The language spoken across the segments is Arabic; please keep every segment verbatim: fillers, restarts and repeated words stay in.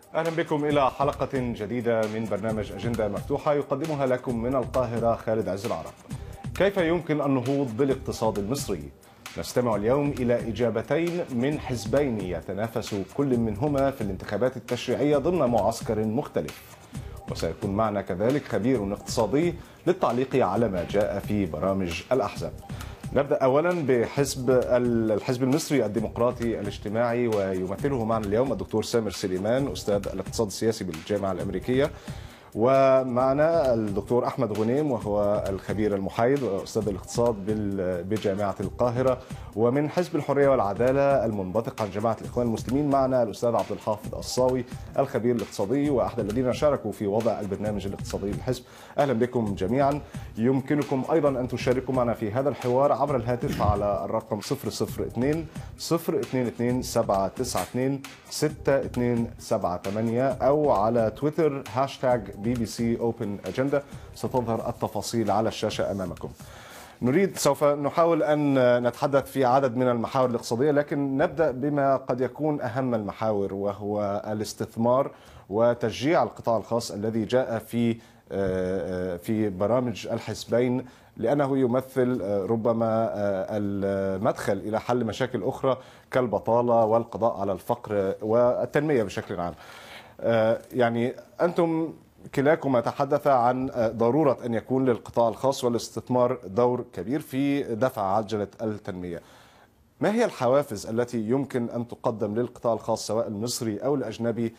أهلا بكم إلى حلقة جديدة من برنامج أجندة مفتوحة يقدمها لكم من القاهرة خالد عز العرب. كيف يمكن النهوض بالاقتصاد المصري؟ نستمع اليوم إلى إجابتين من حزبين يتنافس كل منهما في الانتخابات التشريعية ضمن معسكر مختلف. وسيكون معنا كذلك خبير اقتصادي للتعليق على ما جاء في برامج الأحزاب. نبدأ أولا بحزب الحزب المصري الديمقراطي الاجتماعي، ويمثله معنا اليوم الدكتور سامر سليمان أستاذ الاقتصاد السياسي بالجامعة الأمريكية، ومعنا الدكتور أحمد غنيم وهو الخبير المحايد وأستاذ الاقتصاد بجامعة القاهرة. ومن حزب الحرية والعدالة المنبثق عن جماعة الإخوان المسلمين معنا الأستاذ عبد الحافظ الصاوي الخبير الاقتصادي وأحد الذين شاركوا في وضع البرنامج الاقتصادي للحزب. أهلا بكم جميعا. يمكنكم أيضا أن تشاركوا معنا في هذا الحوار عبر الهاتف على الرقم صفر صفر اثنين صفر اثنين اثنين سبعة تسعة اثنين ستة اثنين سبعة ثمانية أو على تويتر هاشتاج بي بي سي أوبن أجندة. ستظهر التفاصيل على الشاشة أمامكم. نريد سوف نحاول أن نتحدث في عدد من المحاور الاقتصادية، لكن نبدأ بما قد يكون أهم المحاور، وهو الاستثمار وتشجيع القطاع الخاص الذي جاء في في برامج الحزبين، لأنه يمثل ربما المدخل إلى حل مشاكل أخرى كالبطالة والقضاء على الفقر والتنمية بشكل عام. يعني أنتم كلاكما تحدث عن ضرورة أن يكون للقطاع الخاص والاستثمار دور كبير في دفع عجلة التنمية. ما هي الحوافز التي يمكن أن تقدم للقطاع الخاص سواء المصري أو الأجنبي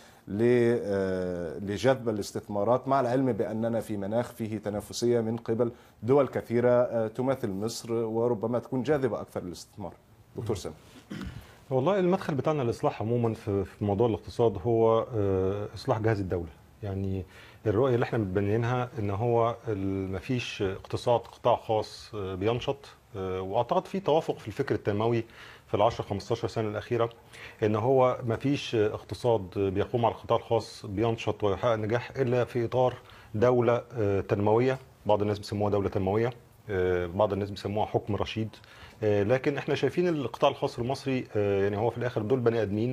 لجذب الاستثمارات، مع العلم بأننا في مناخ فيه تنافسية من قبل دول كثيرة تماثل مصر وربما تكون جاذبة أكثر للاستثمار؟ دكتور سامر. والله المدخل بتاعنا الإصلاح عموما في موضوع الاقتصاد هو إصلاح جهاز الدولة. يعني الرؤية اللي احنا متبنيينها ان هو مفيش اقتصاد قطاع خاص بينشط، واعتقد في توافق في الفكر التنموي في العشر خمستاشر سنة الأخيرة ان هو مفيش اقتصاد بيقوم على القطاع الخاص بينشط ويحقق نجاح الا في اطار دولة تنموية. بعض الناس بيسموها دولة تنموية، بعض الناس بيسموها حكم رشيد، لكن احنا شايفين القطاع الخاص المصري يعني هو في الاخر دول بني ادمين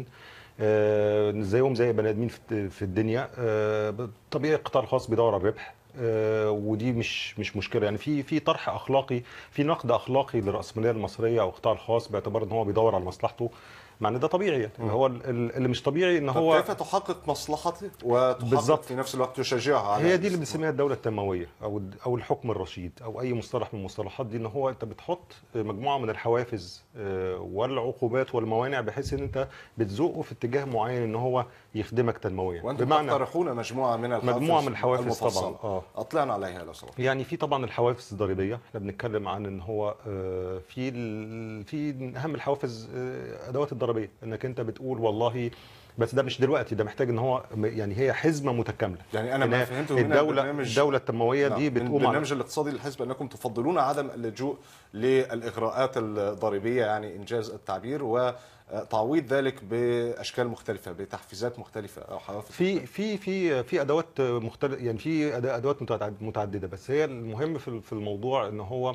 زيهم زي بني ادمين في الدنيا. طبيعي القطاع الخاص بيدور على الربح، ودي مش مش مشكله. يعني في في طرح اخلاقي، في نقد اخلاقي للراسماليه المصريه او القطاع الخاص باعتبار ان هو بيدور على مصلحته، مع ان ده طبيعي. يعني هو اللي مش طبيعي ان هو كيف تحقق مصلحته وتحقق في نفس الوقت تشجعها على هي دي اللي بنسميها الدوله التنمويه او او الحكم الرشيد او اي مصطلح من المصطلحات دي، ان هو انت بتحط مجموعه من الحوافز والعقوبات والموانع بحيث ان انت بتزقه في اتجاه معين ان هو يخدمك تنمويا. وانتم تقترحون مجموعه من الحوافز مجموعه من الحوافز طبعا. اه اطلعنا عليها لو سمحت. يعني في طبعا الحوافز الضريبيه، احنا بنتكلم عن ان هو في في اهم الحوافز ادوات الضريبيه، انك انت بتقول والله بس ده مش دلوقتي، ده محتاج ان هو يعني هي حزمه متكامله. يعني انا ما فهمته من الدوله البرنامج الدوله التنمويه دي بتقوم من البرنامج الاقتصادي للحزب انكم تفضلون عدم اللجوء للاغراءات الضريبيه، يعني انجاز التعبير، وتعويض ذلك باشكال مختلفه بتحفيزات مختلفه او حوافز في في في في ادوات مختلفه، يعني في ادوات متعدده. بس هي المهم في الموضوع ان هو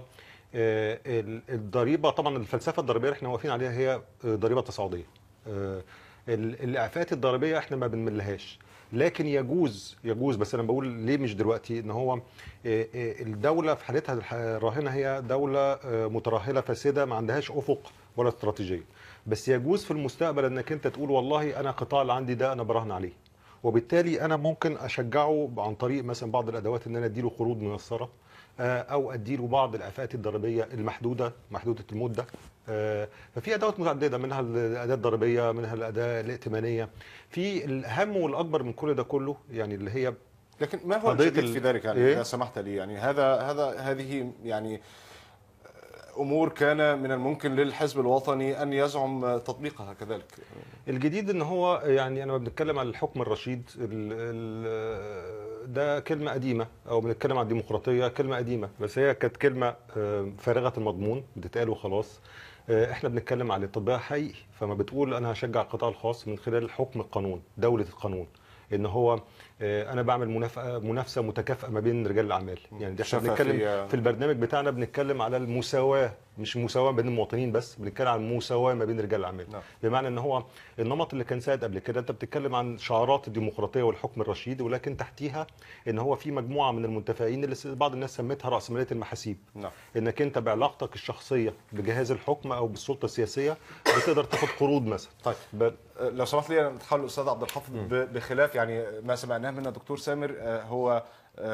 الضريبه، طبعا الفلسفه الضريبيه اللي احنا واقفين عليها هي ضريبه تصاعديه. الاعفاءات الضريبيه احنا ما بنملهاش، لكن يجوز يجوز بس انا بقول ليه مش دلوقتي، ان هو الدوله في حالتها الراهنه هي دوله مترهله فاسده ما عندهاش افق ولا استراتيجيه. بس يجوز في المستقبل انك انت تقول والله انا القطاع اللي عندي ده انا براهن عليه، وبالتالي انا ممكن اشجعه عن طريق مثلا بعض الادوات ان انا اديله قروض ميسره، او اديله بعض الاعفاءات الضريبيه المحدوده محدوده المده. ففي ادوات متعدده، منها الاداه الضريبيه، منها الاداه الائتمانيه. في الاهم والاكبر من كل ده كله يعني اللي هي، لكن ما هو الجديد في ذلك يعني إيه؟ اذا سمحت لي، يعني هذا هذا هذه يعني امور كان من الممكن للحزب الوطني ان يزعم تطبيقها كذلك. الجديد ان هو يعني انا بنتكلم عن الحكم الرشيد، ده كلمه قديمه، او بنتكلم عن الديمقراطيه كلمه قديمه، بس هي كانت كلمه فارغه المضمون بتتقال وخلاص. احنا بنتكلم على تطبيق حقيقي. فما بتقول انا هشجع القطاع الخاص من خلال حكم القانون، دوله القانون، ان هو انا بعمل منافسه متكافئه ما بين رجال الاعمال. يعني ده احنا بنتكلم في البرنامج بتاعنا، بنتكلم على المساواه، مش مساواه بين المواطنين بس، بنتكلم عن مساواه ما بين رجال الاعمال. نعم. بمعنى ان هو النمط اللي كان سائد قبل كده، انت بتتكلم عن شعارات الديمقراطيه والحكم الرشيد، ولكن تحتيها ان هو في مجموعه من المنتفعين اللي بعض الناس سمتها راسماليه المحاسيب. نعم. انك انت بعلاقتك الشخصيه بجهاز الحكم او بالسلطه السياسيه بتقدر تاخد قروض مثلا. طيب ب... لو سمحت لي اتحول الاستاذ عبد الحافظ، بخلاف يعني ما سمعناه من الدكتور سامر، هو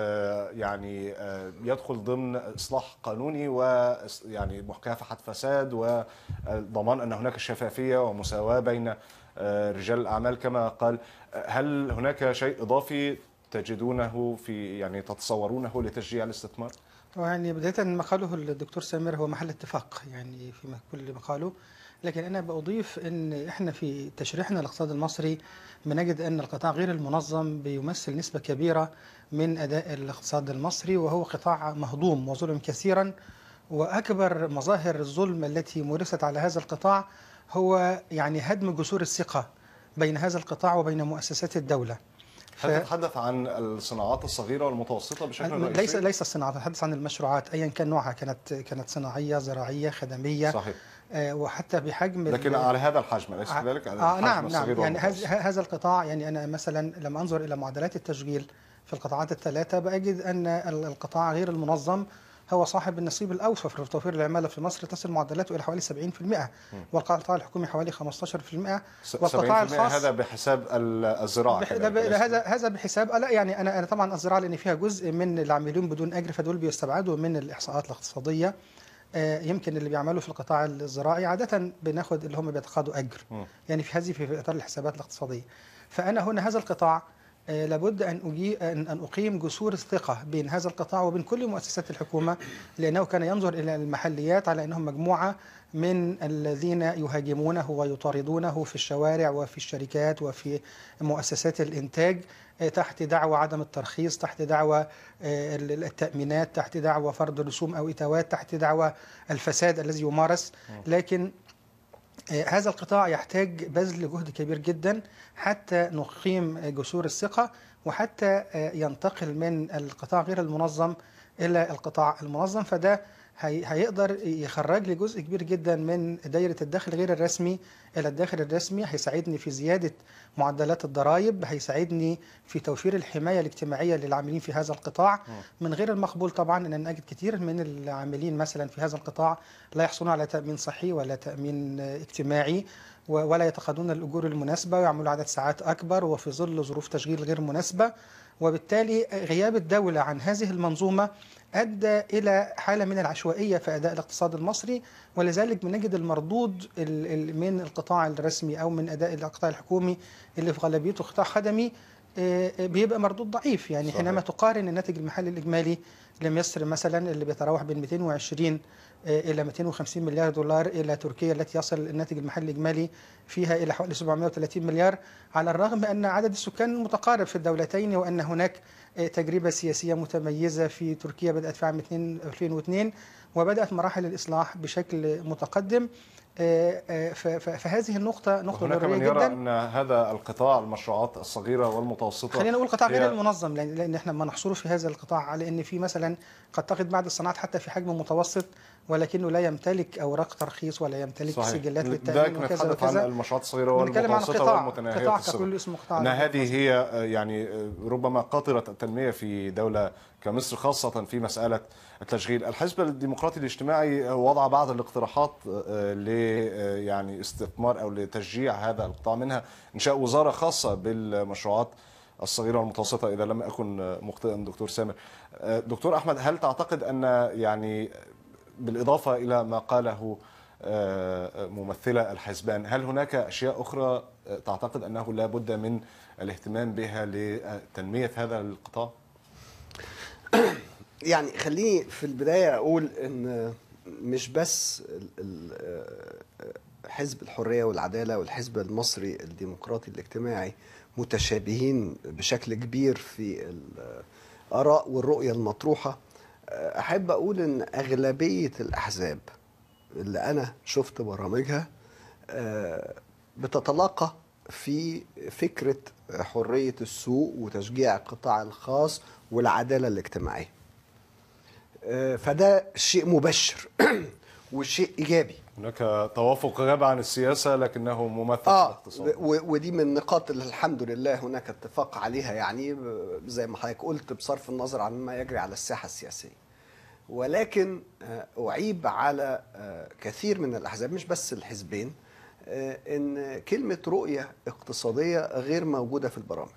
يعني يدخل ضمن اصلاح قانوني ويعني مكافحه فساد وضمان ان هناك شفافيه ومساواه بين رجال الاعمال كما قال. هل هناك شيء اضافي تجدونه في يعني تتصورونه لتشجيع الاستثمار؟ يعني بدايه ما قاله الدكتور سامر هو محل اتفاق يعني في كل ما قاله، لكن أنا بأضيف أن إحنا في تشريحنا الاقتصاد المصري بنجد أن القطاع غير المنظم بيمثل نسبة كبيرة من أداء الاقتصاد المصري، وهو قطاع مهضوم وظلم كثيرا. وأكبر مظاهر الظلم التي مورست على هذا القطاع هو يعني هدم جسور الثقة بين هذا القطاع وبين مؤسسات الدولة. هل تتحدث عن الصناعات الصغيرة والمتوسطة بشكل رئيسي؟ ليس ليس الصناعات، نتحدث عن المشروعات أيا كان نوعها، كانت كانت صناعية، زراعية، خدمية. صحيح. آه وحتى بحجم، لكن على هذا الحجم أليس كذلك؟ على آه نعم نعم يعني هذا القطاع، يعني أنا مثلا لما أنظر إلى معدلات التشغيل في القطاعات الثلاثة بأجد أن القطاع غير المنظم هو صاحب النصيب الأوفى في توفير العمالة في مصر، تصل معدلاته إلى حوالي سبعين بالمئة، والقطاع الحكومي حوالي خمسة عشر بالمئة، والقطاع الخاص هذا بحساب الزراعة. هذا هذا بحساب لا يعني أنا أنا طبعا الزراعة لأن فيها جزء من العاملين بدون أجر، فدول بيستبعدوا من الإحصاءات الاقتصادية. يمكن اللي بيعملوا في القطاع الزراعي عادة بناخد اللي هم بيتقاضوا أجر، يعني في هذه في إطار الحسابات الاقتصادية. فأنا هنا هذا القطاع لابد أن أجي أن أقيم جسور الثقة بين هذا القطاع وبين كل مؤسسات الحكومة، لأنه كان ينظر إلى المحليات على أنهم مجموعة من الذين يهاجمونه ويطاردونه في الشوارع وفي الشركات وفي مؤسسات الإنتاج تحت دعوى عدم الترخيص، تحت دعوى التأمينات، تحت دعوى فرض رسوم أو إتاوات، تحت دعوى الفساد الذي يمارس. لكن هذا القطاع يحتاج بذل جهد كبير جدا حتى نقيم جسور الثقة، وحتى ينتقل من القطاع غير المنظم إلى القطاع المنظم. فده هيقدر يخرج لي جزء كبير جدا من دايرة الدخل غير الرسمي إلى الداخل الرسمي، هيساعدني في زيادة معدلات الضرائب، هيساعدني في توفير الحماية الاجتماعية للعاملين في هذا القطاع. من غير المقبول طبعا أن نجد كثير من العاملين مثلا في هذا القطاع لا يحصلون على تأمين صحي ولا تأمين اجتماعي، ولا يتقاضون الأجور المناسبة، ويعملوا عدد ساعات أكبر وفي ظل ظروف تشغيل غير مناسبة. وبالتالي غياب الدولة عن هذه المنظومة أدى إلى حالة من العشوائية في أداء الاقتصاد المصري، ولذلك بنجد المردود من القطاع الرسمي أو من أداء القطاع الحكومي اللي في غالبيته قطاع خدمي بيبقى مردود ضعيف. يعني صحيح. حينما تقارن الناتج المحلي الإجمالي لمصر مثلا اللي بيتراوح بين مئتين وعشرين إلى مئتين وخمسين مليار دولار إلى تركيا التي يصل الناتج المحلي الإجمالي فيها إلى حوالي سبعمئة وثلاثين مليار، على الرغم أن عدد السكان متقارب في الدولتين، وأن هناك تجربة سياسية متميزة في تركيا بدأت في عام ألفين واثنين وبدأت مراحل الإصلاح بشكل متقدم. فهذه النقطة نقطة ضرورية جدا. هناك من يرى أن هذا القطاع المشروعات الصغيرة والمتوسطة، خلينا نقول قطاع غير المنظم، لأن احنا ما نحصره في هذا القطاع على أن في مثلا قد تقف بعض الصناعات حتى في حجم متوسط ولكنه لا يمتلك أوراق ترخيص ولا يمتلك صحيح. سجلات للتأمين وكذا وكذا. عن المشروعات الصغيرة والمتوسطة والمتناهية الصغر. أن هذه هي يعني ربما قاطرة التنمية في دولة كمصر، خاصة في مسألة التشغيل. الحزب الديمقراطي الاجتماعي وضع بعض الاقتراحات ل يعني استثمار أو لتشجيع هذا القطاع، منها إنشاء وزارة خاصة بالمشروعات الصغيرة والمتوسطة إذا لم أكن مخطئا دكتور سامر. دكتور أحمد، هل تعتقد أن يعني بالإضافة إلى ما قاله ممثلة الحزبان، هل هناك أشياء أخرى تعتقد أنه لا بد من الاهتمام بها لتنمية هذا القطاع؟ يعني خليني في البداية أقول أن مش بس حزب الحرية والعدالة والحزب المصري الديمقراطي الاجتماعي متشابهين بشكل كبير في الآراء والرؤية المطروحة. أحب أقول أن أغلبية الأحزاب اللي أنا شفت برامجها بتتلاقى في فكرة حرية السوق وتشجيع القطاع الخاص والعدالة الاجتماعية. فده شيء مبشر وشيء إيجابي. هناك توافق غاب عن السياسة لكنه ممثل آه في الاقتصاد. ودي من النقاط اللي الحمد لله هناك اتفاق عليها، يعني زي ما حضرتك قلت بصرف النظر عن ما يجري على الساحة السياسية. ولكن أعيب على كثير من الأحزاب مش بس الحزبين إن كلمة رؤية اقتصادية غير موجودة في البرامج.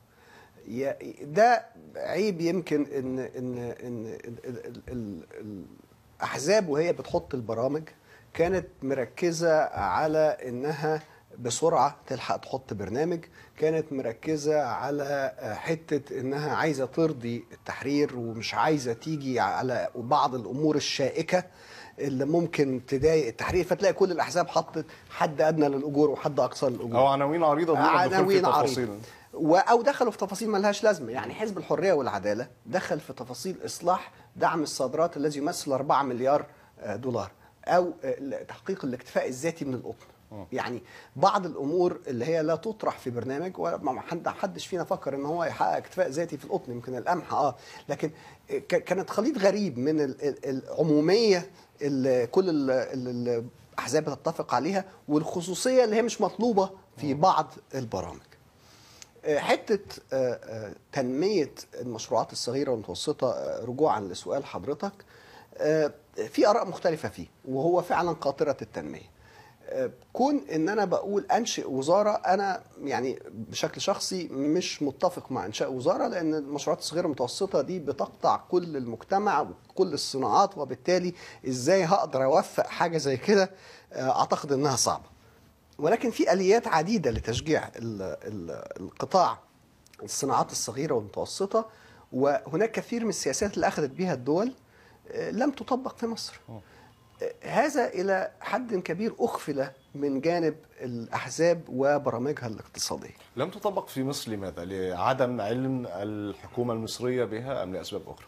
ده عيب، يمكن إن إن إن الأحزاب وهي بتحط البرامج كانت مركزة على إنها بسرعة تلحق تحط برنامج، كانت مركزة على حتة إنها عايزة ترضي التحرير ومش عايزة تيجي على بعض الأمور الشائكة اللي ممكن تضايق التحرير، فتلاقي كل الأحزاب حطت حد أدنى للأجور وحد أقصى للأجور أو عناوين عريضة دون الدخول في تفاصيل، أو دخلوا في تفاصيل ما لهاش لازمة. يعني حزب الحرية والعدالة دخل في تفاصيل إصلاح دعم الصادرات الذي يمثل أربعة مليار دولار، أو تحقيق الاكتفاء الذاتي من القطن. يعني بعض الامور اللي هي لا تطرح في برنامج، وما حدش فينا فكر ان هو يحقق اكتفاء ذاتي في القطن، يمكن القمح اه لكن كانت خليط غريب من العموميه اللي كل الاحزاب تتفق عليها والخصوصيه اللي هي مش مطلوبه في بعض البرامج. حته تنميه المشروعات الصغيره والمتوسطه، رجوعا لسؤال حضرتك، في اراء مختلفه فيه، وهو فعلا قاطره التنميه. كون ان انا بقول انشئ وزاره، انا يعني بشكل شخصي مش متفق مع انشاء وزاره، لان المشروعات الصغيره المتوسطه دي بتقطع كل المجتمع وكل الصناعات، وبالتالي ازاي هقدر اوفق حاجه زي كده؟ اعتقد انها صعبه. ولكن في اليات عديده لتشجيع القطاع الصناعات الصغيره والمتوسطه، وهناك كثير من السياسات اللي اخذت بها الدول لم تطبق في مصر. هذا إلى حد كبير أغفل من جانب الأحزاب وبرامجها الاقتصادية. لم تطبق في مصر لماذا؟ لعدم علم الحكومة المصرية بها أم لأسباب أخرى؟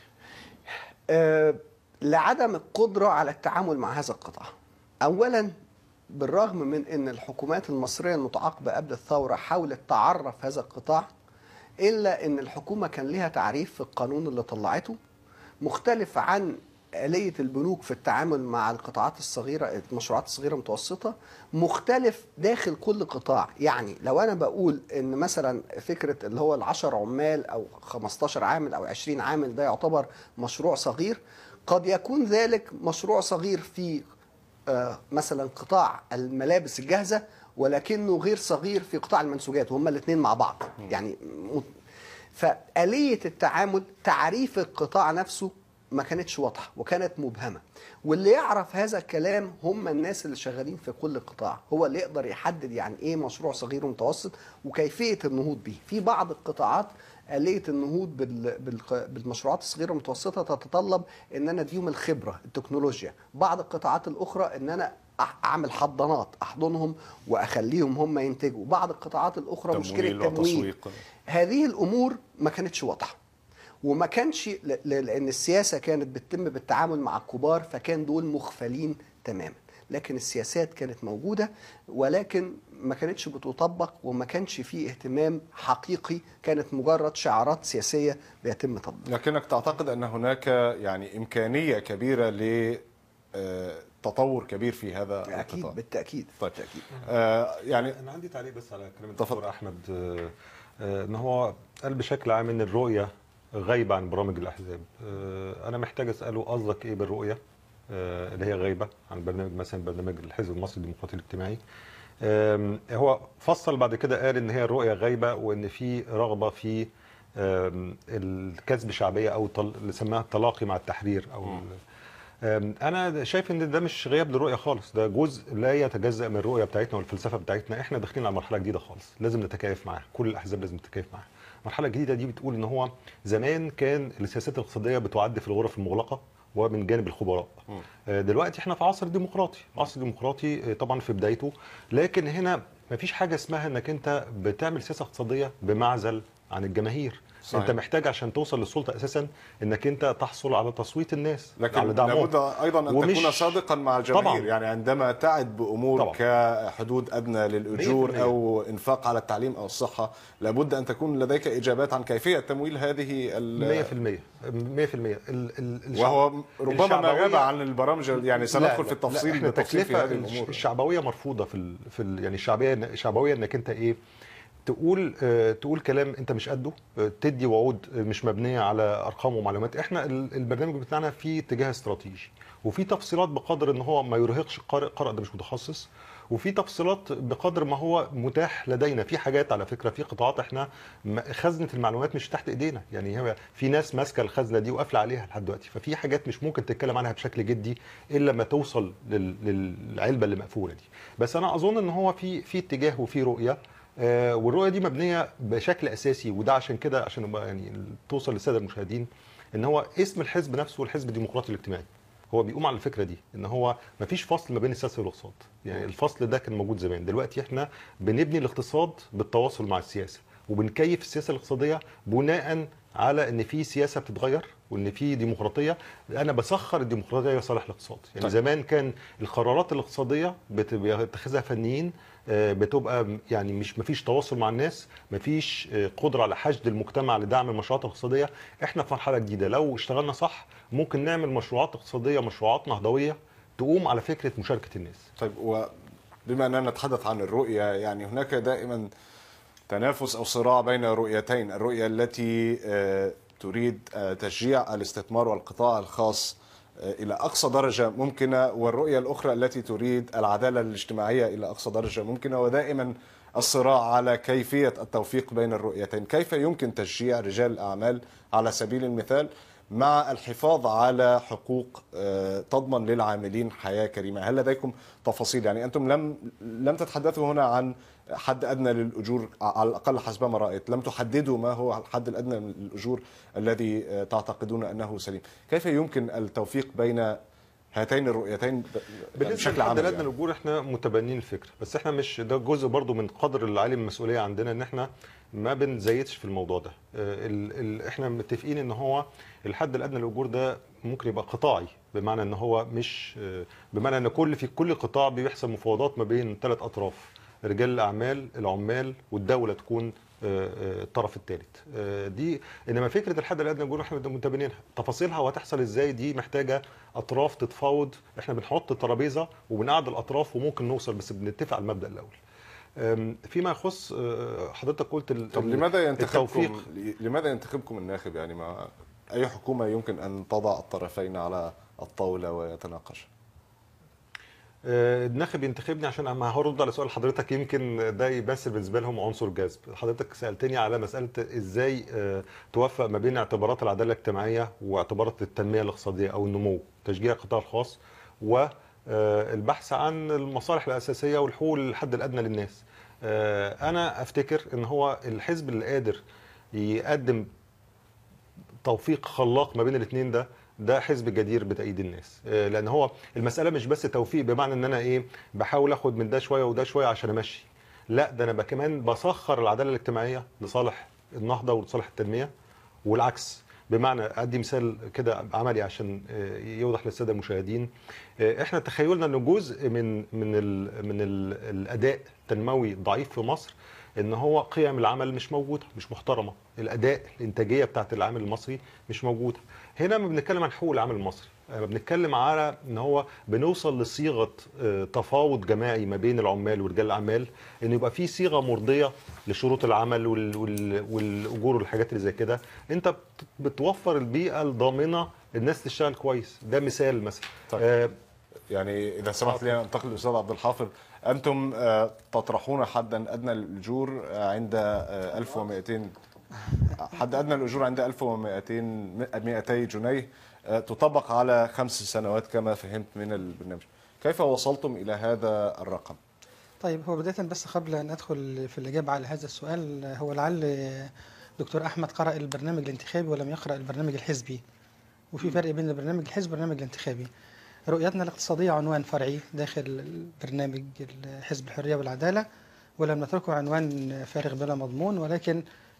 أه لعدم القدرة على التعامل مع هذا القطاع. أولا، بالرغم من أن الحكومات المصرية المتعاقبة قبل الثورة حاولت تعرف هذا القطاع، إلا أن الحكومة كان لها تعريف في القانون اللي طلعته مختلف عن آلية البنوك في التعامل مع القطاعات الصغيرة، المشروعات الصغيرة المتوسطة، مختلف داخل كل قطاع. يعني لو أنا بقول إن مثلا فكرة اللي هو العشر عمال أو خمستاشر عامل أو عشرين عامل ده يعتبر مشروع صغير، قد يكون ذلك مشروع صغير في آه مثلا قطاع الملابس الجاهزة، ولكنه غير صغير في قطاع المنسوجات، وهما الاثنين مع بعض. يعني فآلية التعامل، تعريف القطاع نفسه ما كانتش واضحة وكانت مبهمة، واللي يعرف هذا الكلام هم الناس اللي شغالين في كل قطاع، هو اللي يقدر يحدد يعني ايه مشروع صغير ومتوسط وكيفية النهوض به. في بعض القطاعات آلية النهوض بالمشروعات الصغيرة والمتوسطة تتطلب ان انا اديهم الخبرة التكنولوجيا، بعض القطاعات الاخرى ان انا اعمل حضانات احضنهم واخليهم هم ينتجوا، بعض القطاعات الاخرى مشكلة التمويل. هذه الامور ما كانتش واضحة، وما كانش لأن السياسة كانت بتتم بالتعامل مع الكبار، فكان دول مغفلين تماما. لكن السياسات كانت موجودة ولكن ما كانتش بتطبق، وما كانش فيه اهتمام حقيقي، كانت مجرد شعارات سياسية بيتم تطبيقها. لكنك تعتقد أن هناك يعني إمكانية كبيرة لتطور كبير في هذا القطاع؟ أكيد بالتأكيد. طيب. بالتأكيد. آه يعني أنا عندي تعليق بس على كلام الدكتور أحمد، آه آه إن هو قال بشكل عام إن الرؤية غايبة عن برامج الأحزاب. أنا محتاج أسأله قصدك إيه بالرؤية اللي هي غايبة عن برنامج مثلا برنامج الحزب المصري الديمقراطي الاجتماعي؟ هو فصل بعد كده قال إن هي الرؤية غايبة، وإن في رغبة في الكسب شعبية أو اللي سماها التلاقي مع التحرير. أو أنا شايف إن ده مش غياب للرؤية خالص، ده جزء لا يتجزأ من الرؤية بتاعتنا والفلسفة بتاعتنا. إحنا داخلين على مرحلة جديدة خالص، لازم نتكيف معاها، كل الأحزاب لازم تتكيف معاها. المرحلة الجديدة دي بتقول ان هو زمان كان السياسات الاقتصادية بتعد في الغرف المغلقة ومن جانب الخبراء. دلوقتي احنا في عصر ديمقراطي، عصر ديمقراطي طبعا في بدايته، لكن هنا مفيش حاجة اسمها انك انت بتعمل سياسة اقتصادية بمعزل عن الجماهير. صحيح. انت محتاج عشان توصل للسلطه اساسا انك انت تحصل على تصويت الناس، لكن على دعمهم. لابد ايضا ان ومش- تكون صادقا مع الجماهير. طبعاً. يعني عندما تعد بامور طبعاً. كحدود ادنى للاجور مية في المية. او انفاق على التعليم او الصحه، لابد ان تكون لديك اجابات عن كيفيه تمويل هذه ال- مية في المية مية في المية ال- ال- الشعب- وهو ربما ما الشعبوية- غاب عن البرامج، يعني لا، سندخل لا، في التفصيل لا، احنا بالتفصيل في تكلفة هذه الامور. الشعبويه مرفوضه في ال في ال يعني الشعبيه الشعبويه انك انت ايه تقول آه، تقول كلام انت مش قده، آه، تدي وعود مش مبنيه على ارقام ومعلومات. احنا ال- البرنامج بتاعنا فيه اتجاه استراتيجي، وفي تفصيلات بقدر ان هو ما يرهقش القارئ، القارئ ده مش متخصص، وفي تفصيلات بقدر ما هو متاح لدينا. في حاجات على فكره، في قطاعات احنا م- خزنه المعلومات مش تحت ايدينا، يعني هو في ناس ماسكه الخزنه دي وقافله عليها لحد دلوقتي، ففي حاجات مش ممكن تتكلم عنها بشكل جدي الا لما توصل لل- للعلبه اللي مقفوله دي. بس انا اظن ان هو في في اتجاه وفي رؤيه، آه، والرؤيه دي مبنيه بشكل اساسي، وده عشان كده عشان نبقى يعني توصل للساده المشاهدين ان هو اسم الحزب نفسه الحزب الديمقراطي الاجتماعي هو بيقوم على الفكره دي، ان هو مفيش فصل ما بين السياسه والاقتصاد. يعني الفصل ده كان موجود زمان، دلوقتي احنا بنبني الاقتصاد بالتواصل مع السياسه، وبنكيف السياسه الاقتصاديه بناء على ان في سياسه بتتغير وان في ديمقراطيه. انا بسخر الديمقراطيه لصالح الاقتصاد. يعني طيب. زمان كان القرارات الاقتصاديه بت- بيتخذها فنيين، آه، بتبقى يعني مش مفيش تواصل مع الناس، مفيش آه، قدره على حشد المجتمع لدعم المشروعات الاقتصاديه. احنا في مرحله جديده، لو اشتغلنا صح ممكن نعمل مشروعات اقتصاديه، مشروعات نهضويه تقوم على فكره مشاركه الناس. طيب، وبما اننا نتحدث عن الرؤيه، يعني هناك دائما تنافس او صراع بين رؤيتين، الرؤيه التي آه، تريد آه، تشجيع الاستثمار والقطاع الخاص آه، الى اقصى درجه ممكنه، والرؤيه الاخرى التي تريد العداله الاجتماعيه الى اقصى درجه ممكنه، ودائما الصراع على كيفيه التوفيق بين الرؤيتين. كيف يمكن تشجيع رجال الاعمال على سبيل المثال مع الحفاظ على حقوق آه، تضمن للعاملين حياة كريمة؟ هل لديكم تفاصيل؟ يعني أنتم لم لم تتحدثوا هنا عن حد أدنى للأجور، على الأقل حسب ما رأيت لم تحددوا ما هو الحد الأدنى للأجور الذي آه، تعتقدون أنه سليم. كيف يمكن التوفيق بين هاتين الرؤيتين بالنسبه بشكل للحد عملي؟ الادنى يعني؟ للاجور احنا متبنين الفكره، بس احنا مش ده جزء برضو من قدر العالي من المسؤوليه عندنا ان احنا ما بنزيدش في الموضوع ده. اه ال ال احنا متفقين ان هو الحد الادنى للاجور ده ممكن يبقى قطاعي، بمعنى ان هو مش اه بمعنى ان كل في كل قطاع بيحصل مفاوضات ما بين ثلاث اطراف، رجال الاعمال، العمال، والدوله تكون الطرف الثالث. دي انما فكره الحد الادنى للاجور احنا متبنينها، تفاصيلها وهتحصل ازاي دي محتاجه اطراف تتفاوض. احنا بنحط ترابيزه وبنقعد الاطراف وممكن نوصل، بس بنتفق على المبدا الاول. فيما يخص حضرتك قلت طب لماذا ينتخبكم التوفيق. لماذا ينتخبكم الناخب؟ يعني ما اي حكومه يمكن ان تضع الطرفين على الطاوله ويتناقش؟ الناخب ينتخبني عشان ما هرد على سؤال حضرتك، يمكن ده يمثل بالنسبه لهم عنصر جذب. حضرتك سالتني على مساله ازاي توفق ما بين اعتبارات العداله الاجتماعيه واعتبارات التنميه الاقتصاديه او النمو، تشجيع القطاع الخاص، والبحث عن المصالح الاساسيه والحقوق الحد الادنى للناس. انا افتكر ان هو الحزب اللي قادر يقدم توفيق خلاق ما بين الاثنين ده ده حزب جدير بتأييد الناس، لان هو المساله مش بس توفيق بمعنى ان انا ايه بحاول اخد من ده شويه وده شويه عشان امشي، لا ده انا كمان بسخر العداله الاجتماعيه لصالح النهضه ولصالح التنميه، والعكس. بمعنى ادي مثال كده عملي عشان يوضح للساده المشاهدين. احنا تخيلنا ان جزء من من ال من ال الاداء التنموي ضعيف في مصر ان هو قيم العمل مش موجوده، مش محترمه، الاداء الانتاجيه بتاعت العامل المصري مش موجوده. هنا ما بنتكلم عن حقوق العامل المصري، بنتكلم على ان هو بنوصل لصيغه تفاوض جماعي ما بين العمال ورجال الاعمال، ان يبقى في صيغه مرضيه لشروط العمل والاجور والحاجات اللي زي كده. انت بتوفر البيئه الضامنه الناس تشتغل كويس. ده مثال مثلا. طيب. آه يعني اذا سمحت لي انتقل للاستاذ عبد الحافظ. انتم آه تطرحون حدا ادنى للاجور عند آه ألف ومئتين، حد ادنى الاجور عند ألف ومئتين جنيه، آه تطبق على خمس سنوات كما فهمت من البرنامج. كيف وصلتم الى هذا الرقم؟ طيب، هو بدايه بس قبل ان ادخل في الاجابه على هذا السؤال، هو لعل دكتور احمد قرأ البرنامج الانتخابي ولم يقرأ البرنامج الحزبي، وفي فرق بين البرنامج الحزبي والبرنامج الانتخابي. رؤيتنا الاقتصادية عنوان فرعي داخل برنامج حزب الحرية والعدالة، ولم نتركه عنوان فارغ بلا مضمون، ولكن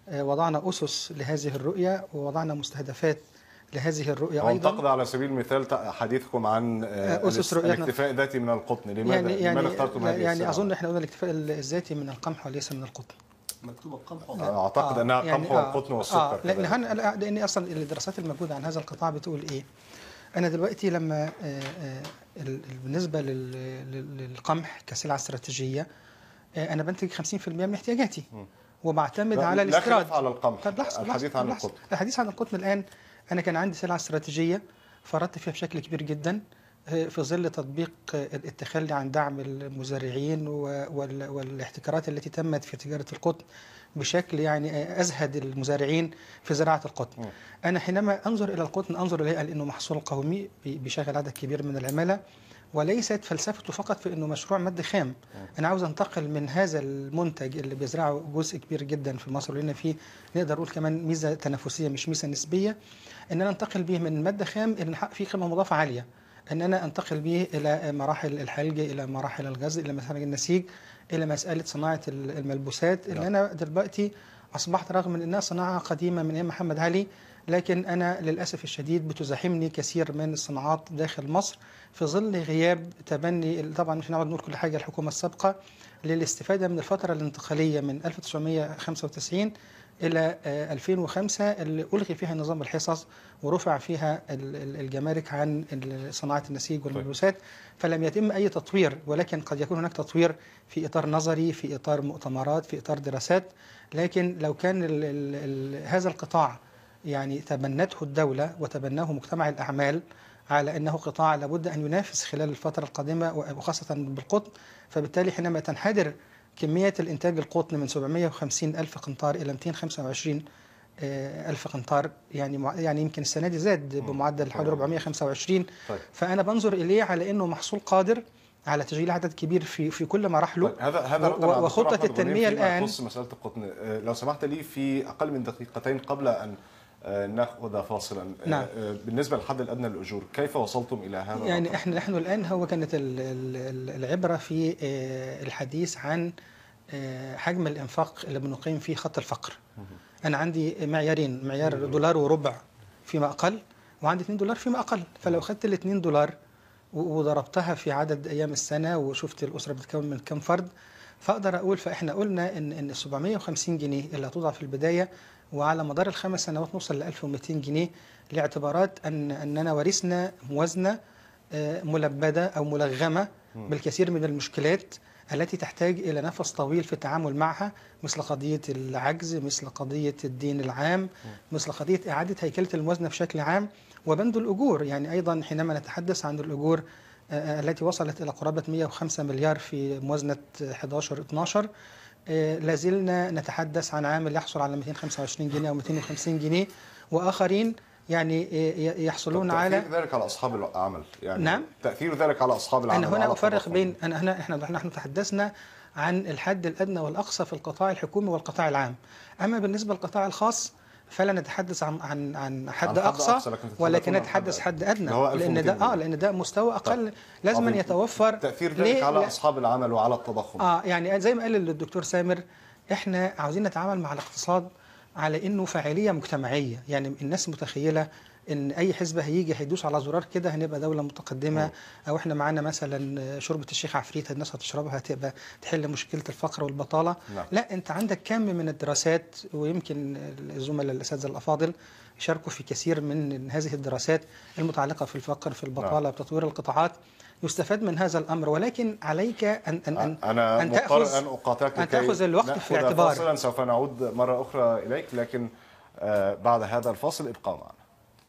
وضعنا أسس لهذه الرؤية ووضعنا مستهدفات لهذه الرؤية أيضا. وانتقد على سبيل المثال حديثكم عن أسس رؤيتنا الاكتفاء الذاتي من القطن، لماذا يعني يعني لماذا اخترتم هذه يعني الصيغة؟ أظن إحنا قلنا الاكتفاء الذاتي من القمح وليس من القطن. مكتوبة القمح. أعتقد آه أنها يعني قمح والقطن والسكر. آه لأن هن لأن أصلا الدراسات الموجودة عن هذا القطاع بتقول إيه؟ أنا دلوقتي لما آه آه بالنسبة للقمح كسلعة استراتيجية آه أنا بنتج خمسين بالمئة من احتياجاتي وبعتمد على الاستيراد. لا خلاف على القمح. طب لحظة الحديث عن القطن. الحديث عن القطن الآن أنا كان عندي سلعة استراتيجية فرطت فيها بشكل كبير جدا في ظل تطبيق التخلي عن دعم المزارعين والاحتكارات التي تمت في تجارة القطن بشكل يعني أزهد المزارعين في زراعة القطن. م. أنا حينما أنظر إلى القطن أنظر إليه لأنه محصول قومي بيشغل عدد كبير من العمالة، وليست فلسفته فقط في أنه مشروع مادة خام. م. أنا عاوز أنتقل من هذا المنتج اللي بيزرعه جزء كبير جدا في مصر، ولنا فيه نقدر نقول كمان ميزة تنافسية مش ميزة نسبية، أن أنا أنتقل به من مادة خام إلى نحقق فيه قيمة مضافة عالية، أن أنا أنتقل به إلى مراحل الحلج، إلى مراحل الغزل، إلى مثلا النسيج، إلى مسألة صناعة الملبوسات. اللي أنا دلوقتي أصبحت رغم أن إنها صناعة قديمة من أيام محمد علي، لكن أنا للأسف الشديد بتزاحمني كثير من الصناعات داخل مصر في ظل غياب تبني، طبعا مش هنقعد نقول كل حاجة الحكومة السابقة، للاستفادة من الفترة الانتقالية من ألف وتسعمائة وخمسة وتسعين إلى ألفين وخمسة اللي ألغي فيها نظام الحصص ورفع فيها الجمارك عن صناعة النسيج والملبوسات، فلم يتم أي تطوير، ولكن قد يكون هناك تطوير في إطار نظري، في إطار مؤتمرات، في إطار دراسات. لكن لو كان ال ال ال هذا القطاع يعني تبنته الدولة وتبناه مجتمع الأعمال على أنه قطاع لابد أن ينافس خلال الفترة القادمة وخاصة بالقطن، فبالتالي حينما تنحدر كمية الإنتاج القطن من سبعمائة وخمسين ألف قنطار إلى مئتين وخمسة وعشرين ألف قنطار، يعني يعني يمكن السنة دي زاد بمعدل حوالي أربعمائة وخمسة وعشرين. طيب. فأنا بنظر إليه على أنه محصول قادر على تشغيل عدد كبير في في كل مراحله. طيب هذا هذا وخطة التنمية الآن يخص مسألة القطن. لو سمحت لي في أقل من دقيقتين قبل أن ناخذ فاصلا. نعم. بالنسبة للحد الأدنى للأجور كيف وصلتم إلى هذا؟ يعني الرقم؟ احنا نحن الآن هو كانت العبرة في الحديث عن حجم الإنفاق اللي بنقيم فيه خط الفقر. أنا عندي معيارين، معيار دولار وربع فيما أقل، وعندي اثنين دولار فيما أقل. فلو أخذت ال اثنين دولار وضربتها في عدد أيام السنة وشفت الأسرة بتتكون من كم فرد، فأقدر أقول فإحنا قلنا إن إن سبعمائة وخمسين جنيه اللي هتوضع في البداية وعلى مدار الخمس سنوات نوصل ل ألف ومئتين جنيه، لاعتبارات أن أننا ورثنا موازنة ملبدة أو ملغمة بالكثير من المشكلات التي تحتاج إلى نفس طويل في التعامل معها، مثل قضية العجز، مثل قضية الدين العام، مثل قضية إعادة هيكلة الموازنة بشكل عام، وبند الأجور. يعني أيضا حينما نتحدث عن الأجور التي وصلت إلى قرابة مئة وخمسة مليار في موازنة أحد عشر اثني عشر، لازلنا نتحدث عن عامل يحصل على مئتين وخمسة وعشرين جنيه أو مئتين وخمسين جنيه، وآخرين يعني يحصلون على تأثير ذلك على أصحاب العمل. يعني نعم؟ تأثير ذلك على أصحاب العمل. أنا هنا أفرق بين أنا هنا إحنا نحن تحدثنا عن الحد الأدنى والأقصى في القطاع الحكومي والقطاع العام. أما بالنسبة للقطاع الخاص فلا نتحدث عن عن عن حد, عن حد أقصى, أقصى ولكن نتحدث حد أدنى، لأن ده آه لأن ده مستوى أقل. طيب. لازم يتوفر تأثير ذلك على أصحاب العمل وعلى التضخم. آه يعني زي ما قال الدكتور سامر، إحنا عاوزين نتعامل مع الاقتصاد على إنه فاعلية مجتمعية. يعني الناس متخيلة ان اي حزب هيجي هيدوس على زرار كده هنبقى دوله متقدمه، م. او احنا معانا مثلا شوربه الشيخ عفريت الناس هتشربها هتبقى تحل مشكله الفقر والبطاله. لا. لا، انت عندك كم من الدراسات، ويمكن الزملاء الاساتذه الافاضل شاركوا في كثير من هذه الدراسات المتعلقه في الفقر، في البطاله، بتطوير القطاعات، يستفاد من هذا الامر. ولكن عليك ان ان ان, أنا أن تاخذ أن أقاطعك ان تاخذ الوقت في الاعتبار. فاصلا سوف نعود مره اخرى اليك، لكن آه بعد هذا الفاصل ابقوا معنا.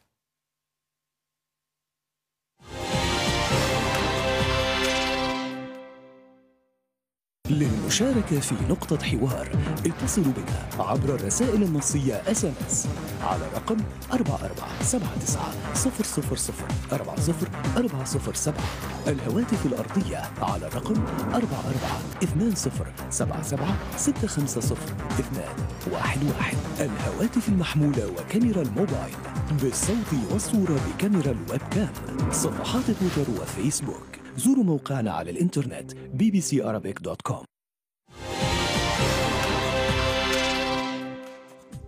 للمشاركة في نقطة حوار اتصلوا بنا عبر الرسائل النصية اس ام اس على رقم أربعة أربعة سبعة تسعة صفر صفر صفر أربعة صفر أربعة صفر سبعة، الهواتف الأرضية على الرقم أربعة أربعة اثنان صفر سبعة سبعة ستة خمسة صفر اثنان واحد واحد، الهواتف المحمولة وكاميرا الموبايل بالصوت والصورة بكاميرا الويب كام، صفحات تويتر وفيسبوك. زوروا موقعنا على الإنترنت بي بي سي أرابيك دوت كوم.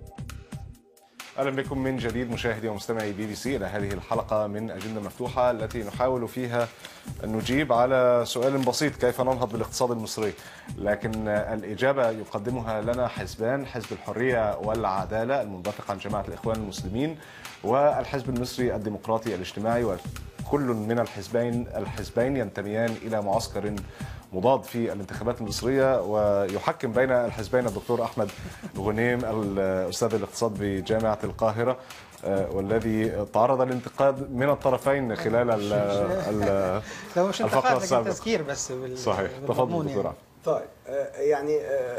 اهلا بكم من جديد مشاهدي ومستمعي بي بي سي الى هذه الحلقه من اجنده مفتوحه التي نحاول فيها ان نجيب على سؤال بسيط: كيف ننهض بالاقتصاد المصري؟ لكن الاجابه يقدمها لنا حزبان، حزب الحريه والعداله المنبثق عن جماعه الاخوان المسلمين والحزب المصري الديمقراطي الاجتماعي، وكل من الحزبين الحزبين ينتميان الى معسكر مضاد في الانتخابات المصرية. ويحكم بين الحزبين الدكتور أحمد غنيم الأستاذ الاقتصاد بجامعة القاهرة، والذي تعرض للانتقاد من الطرفين خلال ال ال لو مش الفقرة السابقة. تذكير بس صحيح. تفضل دكتور أحمد. طيب يعني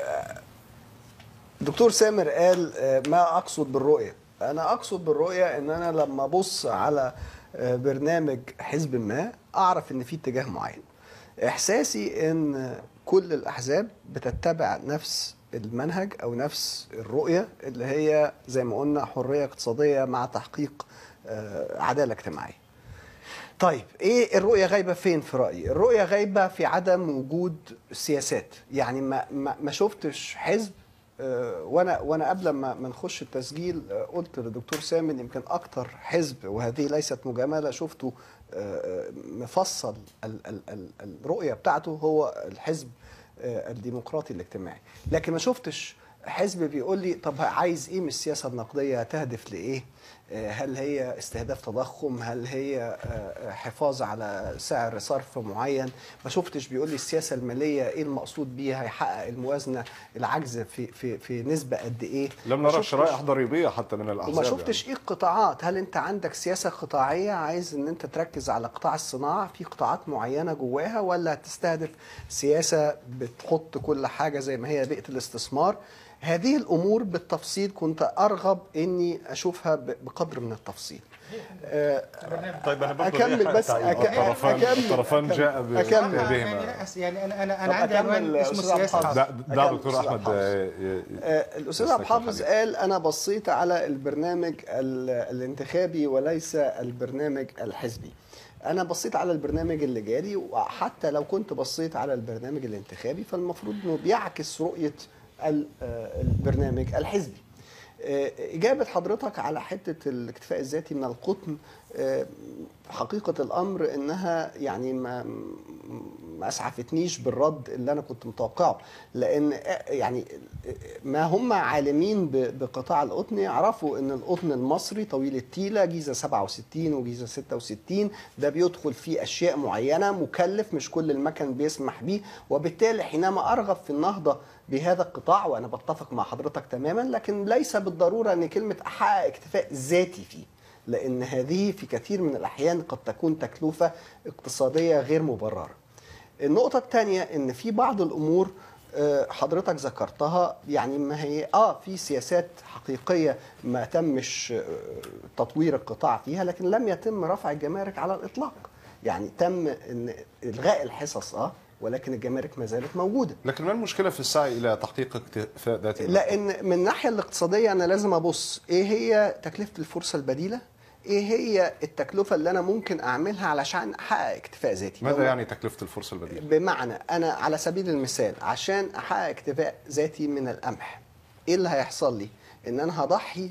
دكتور سامر قال ما أقصد بالرؤية. أنا أقصد بالرؤية إن أنا لما أبص على برنامج حزب ما أعرف إن في اتجاه معين. إحساسي إن كل الأحزاب بتتبع نفس المنهج أو نفس الرؤية اللي هي زي ما قلنا حرية اقتصادية مع تحقيق عدالة اجتماعية. طيب إيه الرؤية غايبة فين في رأيي؟ الرؤية غايبة في عدم وجود سياسات. يعني ما, ما, ما شفتش حزب، وانا وانا قبل ما ما نخش التسجيل قلت للدكتور سامي يمكن اكتر حزب، وهذه ليست مجامله، شفته مفصل الرؤيه بتاعته هو الحزب الديمقراطي الاجتماعي. لكن ما شفتش حزب بيقول لي طب عايز ايه من السياسه النقديه، تهدف لايه؟ هل هي استهداف تضخم؟ هل هي حفاظ على سعر صرف معين؟ ما شفتش بيقول لي السياسه الماليه ايه المقصود بيها، هيحقق الموازنه العجز في في في نسبه قد ايه؟ لم نرى شرائح ضريبيه حتى من الاحزاب. وما شفتش يعني. ايه القطاعات؟ هل انت عندك سياسه قطاعيه عايز ان انت تركز على قطاع الصناعه في قطاعات معينه جواها، ولا هتستهدف سياسه بتحط كل حاجه زي ما هي بيئه الاستثمار؟ هذه الأمور بالتفصيل كنت أرغب إني أشوفها بقدر من التفصيل. طيب أنا أكمل بس أكمل الطرفان جاء بهما. يعني أنا أنا أنا عندي عنوان اسمه السياسة. ده دكتور أحمد. الأستاذ عبد الحافظ قال أنا بصيت على البرنامج الانتخابي وليس البرنامج الحزبي. أنا بصيت على البرنامج اللي جاري، وحتى لو كنت بصيت على البرنامج الانتخابي فالمفروض إنه بيعكس رؤية البرنامج الحزبي. إجابة حضرتك على حتة الاكتفاء الذاتي من القطن، حقيقة الأمر إنها يعني ما ما أسعفتنيش بالرد اللي أنا كنت متوقعه، لأن يعني ما هم عالمين بقطاع القطن يعرفوا إن القطن المصري طويل التيلة جيزة سبعة وستين وجيزة ستة وستين، ده بيدخل فيه أشياء معينة، مكلف، مش كل المكن بيسمح بيه، وبالتالي حينما أرغب في النهضة بهذا القطاع، وأنا بتفق مع حضرتك تماما، لكن ليس بالضرورة أن كلمة أحقق اكتفاء ذاتي فيه، لأن هذه في كثير من الأحيان قد تكون تكلفة اقتصادية غير مبررة. النقطة الثانية أن في بعض الأمور حضرتك ذكرتها، يعني ما هي آه في سياسات حقيقية ما تمش تطوير القطاع فيها، لكن لم يتم رفع الجمارك على الإطلاق. يعني تم إن إلغاء الحصص آه ولكن الجمارك ما زالت موجودة. لكن ما المشكلة في السعي إلى تحقيق اكتفاء ذاتي؟ لأن من الناحية الاقتصادية أنا لازم أبص إيه هي تكلفة الفرصة البديلة، إيه هي التكلفة اللي أنا ممكن أعملها علشان أحقق اكتفاء ذاتي. ماذا يعني تكلفة الفرصة البديلة؟ بمعنى أنا على سبيل المثال عشان أحقق اكتفاء ذاتي من القمح، إيه اللي هيحصل لي؟ ان انا هضحي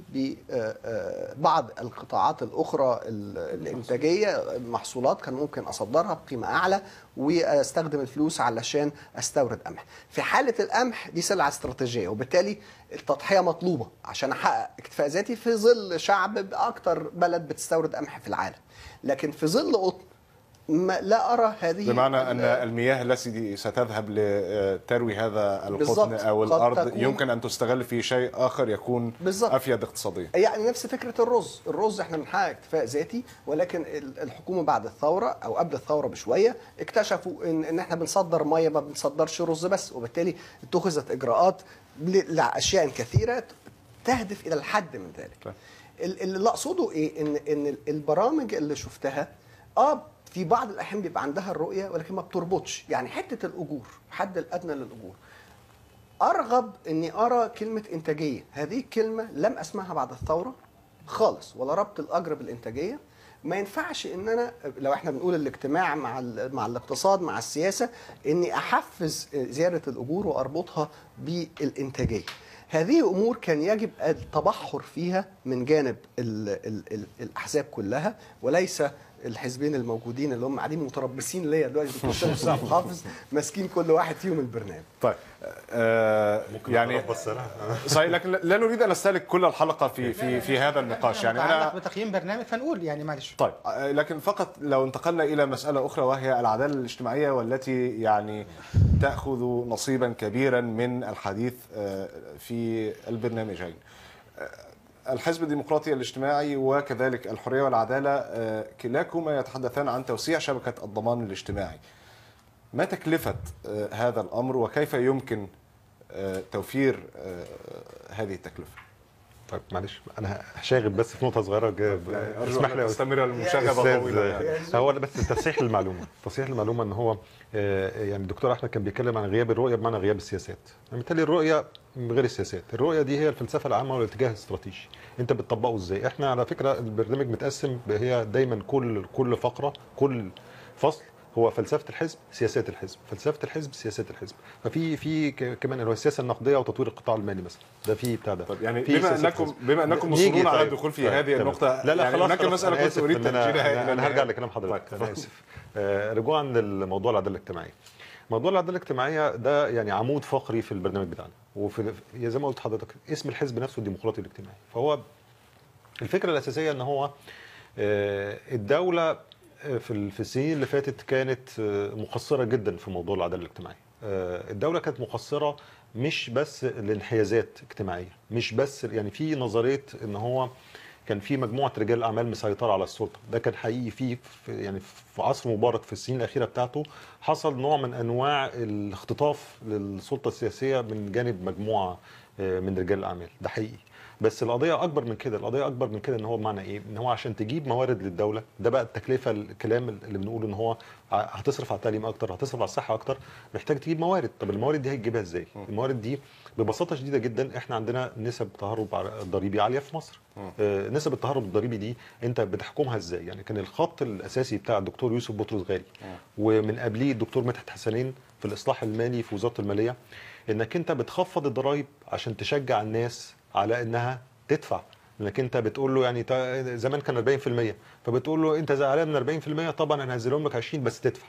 ببعض القطاعات الاخرى الانتاجيه، المحصولات كان ممكن اصدرها بقيمه اعلى واستخدم الفلوس علشان استورد قمح. في حاله القمح دي سلعه استراتيجيه، وبالتالي التضحيه مطلوبه عشان احقق اكتفاء ذاتي في ظل شعب باكتر بلد بتستورد قمح في العالم. لكن في ظل قطن ما لا أرى هذه، بمعنى أن المياه التي ستذهب لتروي هذا القطن أو الأرض يمكن أن تستغل في شيء آخر يكون بالزبط. أفيد اقتصاديا. يعني نفس فكرة الرز. الرز احنا بنحقق اكتفاء ذاتي، ولكن الحكومة بعد الثورة أو قبل الثورة بشوية اكتشفوا إن, إن احنا بنصدر مية ما بنصدرش رز بس، وبالتالي اتخذت إجراءات لأشياء كثيرة تهدف إلى الحد من ذلك. اللي أقصده إيه؟ إن إن البرامج اللي شفتها آه في بعض الأحيان بيبقى عندها الرؤية ولكن ما بتربطش. يعني حتة الأجور، حد الأدنى للأجور، أرغب أني أرى كلمة إنتاجية. هذه الكلمة لم أسمعها بعد الثورة خالص، ولا ربط الأجر بالإنتاجية. ما ينفعش ان انا لو احنا بنقول الاجتماع مع مع الاقتصاد مع السياسه اني احفز زياده الاجور واربطها بالانتاجيه. هذه امور كان يجب التبحر فيها من جانب ال ال ال الاحزاب كلها، وليس الحزبين الموجودين اللي هم قاعدين متربصين ليا دلوقتي دكتور شرف سعد حافظ ماسكين كل واحد فيهم البرنامج. طيب آه يعني صحيح، لكن لا نريد ان نستهلك كل الحلقه في في في هذا النقاش. يعني انا بتقييم برنامج فنقول يعني معلش. طيب لكن فقط لو انتقلنا الى مساله اخرى وهي العداله الاجتماعيه، والتي يعني تاخذ نصيبا كبيرا من الحديث في البرنامجين. الحزب الديمقراطي الاجتماعي وكذلك الحرية والعدالة كلاكما يتحدثان عن توسيع شبكة الضمان الاجتماعي. ما تكلفة هذا الأمر وكيف يمكن توفير هذه التكلفة؟ طيب معلش انا هشاغب بس في نقطه صغيره. اسمح لي استمر المشاغبه طويله. يعني. هو بس تصحيح المعلومه، تصحيح المعلومه ان هو يعني الدكتور احمد كان بيتكلم عن غياب الرؤيه بمعنى غياب السياسات. بالتالي الرؤيه غير السياسات، الرؤيه دي هي الفلسفه العامه والاتجاه الاستراتيجي، انت بتطبقه ازاي. احنا على فكره البرنامج متقسم، هي دايما كل كل فقره كل فصل هو فلسفه الحزب سياسات الحزب، فلسفه الحزب سياسات الحزب. ففي في كمان اللي هو السياسه النقديه وتطوير القطاع المالي مثلا، ده في بتاع ده. طب يعني بما انكم بما انكم مصرون على الدخول في هذه النقطه، لا لا يعني خلاص هناك مساله كنت اريد تسجيلها. انا, أنا هرجع لكلام حضرتك. انا اسف. آه رجوعا للموضوع العداله الاجتماعيه. موضوع العداله الاجتماعيه ده يعني عمود فقري في البرنامج بتاعنا، وفي زي ما قلت لحضرتك اسم الحزب نفسه الديمقراطي الاجتماعي. فهو الفكره الاساسيه ان هو آه الدوله في في السنين اللي فاتت كانت مقصره جدا في موضوع العداله الاجتماعيه. الدوله كانت مقصره مش بس لانحيازات اجتماعيه، مش بس يعني في نظريه ان هو كان في مجموعه رجال اعمال مسيطره على السلطه، ده كان حقيقي في يعني في عصر مبارك في السنين الاخيره بتاعته حصل نوع من انواع الاختطاف للسلطه السياسيه من جانب مجموعه من رجال الاعمال، ده حقيقي. بس القضيه اكبر من كده، القضيه اكبر من كده ان هو بمعنى ايه؟ ان هو عشان تجيب موارد للدوله، ده بقى التكلفه، الكلام اللي بنقوله ان هو هتصرف على التعليم اكتر، هتصرف على الصحه اكتر، محتاج تجيب موارد. طب الموارد دي هتجيبها ازاي؟ الموارد دي ببساطه شديده جدا احنا عندنا نسب تهرب ضريبي عاليه في مصر. آه نسب التهرب الضريبي دي انت بتحكمها ازاي؟ يعني كان الخط الاساسي بتاع الدكتور يوسف بطرس غالي ومن قبليه الدكتور مدحت حسنين في الاصلاح المالي في وزاره الماليه، انك انت بتخفض الضرائب عشان تشجع الناس على انها تدفع. انك انت بتقول له يعني زمان كان أربعين في المية، فبتقول له انت زعلان من أربعين في المية، طبعا انا هنزلهم لك عشرين بس تدفع.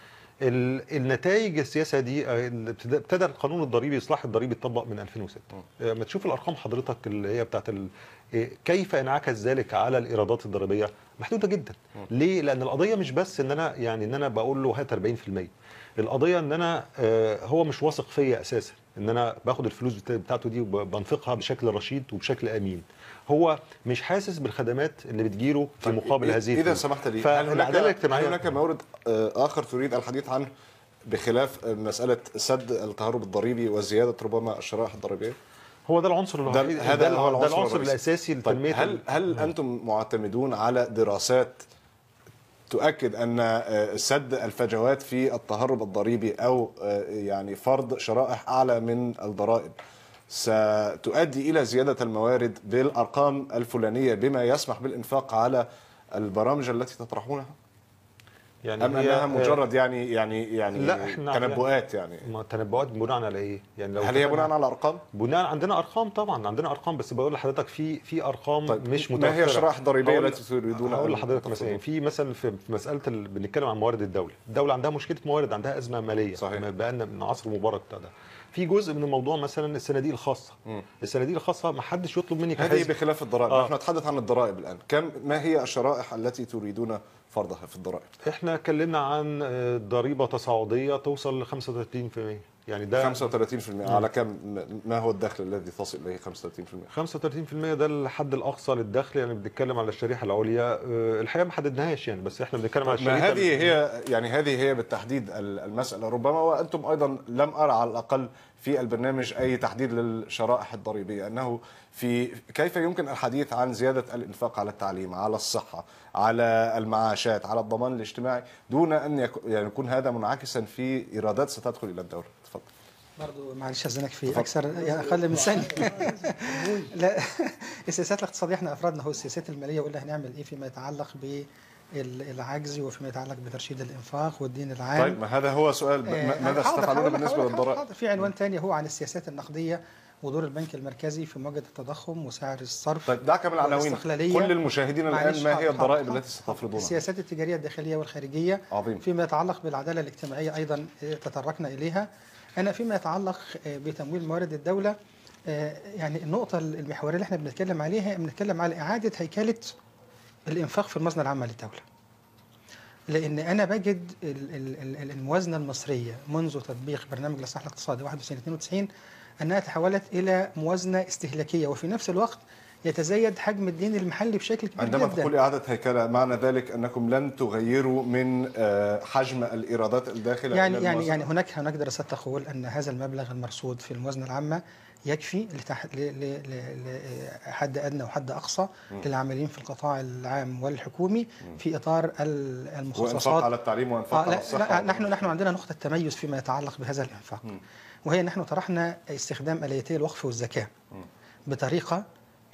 النتائج السياسه دي ابتدى القانون الضريبي اصلاح الضريبي يتطبق من ألفين وستة. ما تشوف الارقام حضرتك اللي هي بتاعت كيف انعكس ذلك على الايرادات الضريبيه محدوده جدا. ليه؟ لان القضيه مش بس ان انا يعني ان انا بقول له هات أربعين في المية، القضيه ان انا هو مش واثق فيا اساسا، ان انا باخد الفلوس بتاعته دي وبنفقها بشكل رشيد وبشكل امين. هو مش حاسس بالخدمات اللي بتجيله في مقابل هذه. اذا سمحت لي، هل هناك هل هناك مورد اخر تريد الحديث عنه بخلاف مساله سد التهرب الضريبي وزياده ربما الشرائح الضريبيه؟ هو ده العنصر الوحيد، هذا هو العنصر, العنصر الاساسي لتنميه. هل هل انتم معتمدون على دراسات تؤكد ان سد الفجوات في التهرب الضريبي او يعني فرض شرائح اعلى من الضرائب ستؤدي الى زياده الموارد بالارقام الفلانيه بما يسمح بالانفاق على البرامج التي تطرحونها؟ يعني ام انها مجرد يعني يعني يعني لا احنا تنبؤات يعني, يعني تنبؤات بناء على ايه؟ يعني لو هل هي بناء على ارقام؟ بناء عندنا ارقام طبعا، عندنا ارقام، بس بقول لحضرتك في في ارقام طيب مش متوفره. ما هي الشرائح الضريبيه التي تريدون؟ هقول لحضرتك مثلا في مثلا في مساله ال... بنتكلم عن موارد الدوله، الدوله عندها مشكله موارد، عندها ازمه ماليه صحيح. بقى لنا من عصر مبارك بتاع ده. في جزء من الموضوع مثلا الصناديق الخاصه، الصناديق الخاصه ما حدش يطلب مني كحزب. هذه بخلاف الضرائب. آه. نحن نتحدث عن الضرائب الان، كم ما هي الشرائح التي تريدون فرضها في الضرائب؟ احنا اتكلمنا عن ضريبه تصاعديه توصل ل خمسة وثلاثين بالمية، يعني ده خمسة وثلاثين بالمية على كم؟ ما هو الدخل الذي تصل اليه خمسة وثلاثين بالمية؟ خمسة وثلاثين بالمية ده الحد الاقصى للدخل، يعني بنتكلم على الشريحه العليا. الحقيقه ما حددناهاش يعني، بس احنا بنتكلم على الشريحه. ما هذه هي يعني هذه هي بالتحديد المساله، ربما وانتم ايضا لم ارى على الاقل في البرنامج اي تحديد للشرائح الضريبيه، انه في كيف يمكن الحديث عن زياده الانفاق على التعليم، على الصحه، على المعاشات، على الضمان الاجتماعي دون ان يعني يكون هذا منعكسا في ايرادات ستدخل الى الدوله. تفضل. برضه معلش اذنك في اكثر يعني اقل من ثانيه. لا السياسات الاقتصاديه احنا افرادنا هو السياسات الماليه، وقلنا هنعمل ايه فيما يتعلق بالعجز وفيما يتعلق بترشيد الانفاق والدين العام. طيب ما هذا هو سؤال، ماذا ستفعلون بالنسبه للضرائب؟ في عنوان ثاني هو عن السياسات النقديه ودور البنك المركزي في مواجهه التضخم وسعر الصرف. طيب دعك من العناوين، كل المشاهدين الان ما هي الضرائب التي ستفرضونها؟ السياسات التجاريه الداخليه والخارجيه. عظيم. فيما يتعلق بالعداله الاجتماعيه ايضا تطرقنا اليها. انا فيما يتعلق بتمويل موارد الدوله، يعني النقطه المحوريه اللي احنا بنتكلم عليها بنتكلم على اعاده هيكله الانفاق في الموازنه العامه للدوله. لان انا بجد الموازنه المصريه منذ تطبيق برنامج الاصلاح الاقتصادي واحد وتسعين اثنين وتسعين انها تحولت الى موازنه استهلاكيه، وفي نفس الوقت يتزايد حجم الدين المحلي بشكل كبير عندما جدا. تقول إعادة هيكلة معنى ذلك أنكم لن تغيروا من حجم الإيرادات الداخلة يعني إلى يعني يعني هناك هناك دراسات تقول أن هذا المبلغ المرصود في الموازنة العامة يكفي لحد أدنى وحد أقصى م. للعاملين في القطاع العام والحكومي م. في إطار المخصصات وإنفاق على التعليم وإنفاق آه على الصحة. نحن نحن عندنا نقطة تميز فيما يتعلق بهذا الإنفاق، م. وهي نحن طرحنا استخدام آليتي الوقف والزكاة م. بطريقة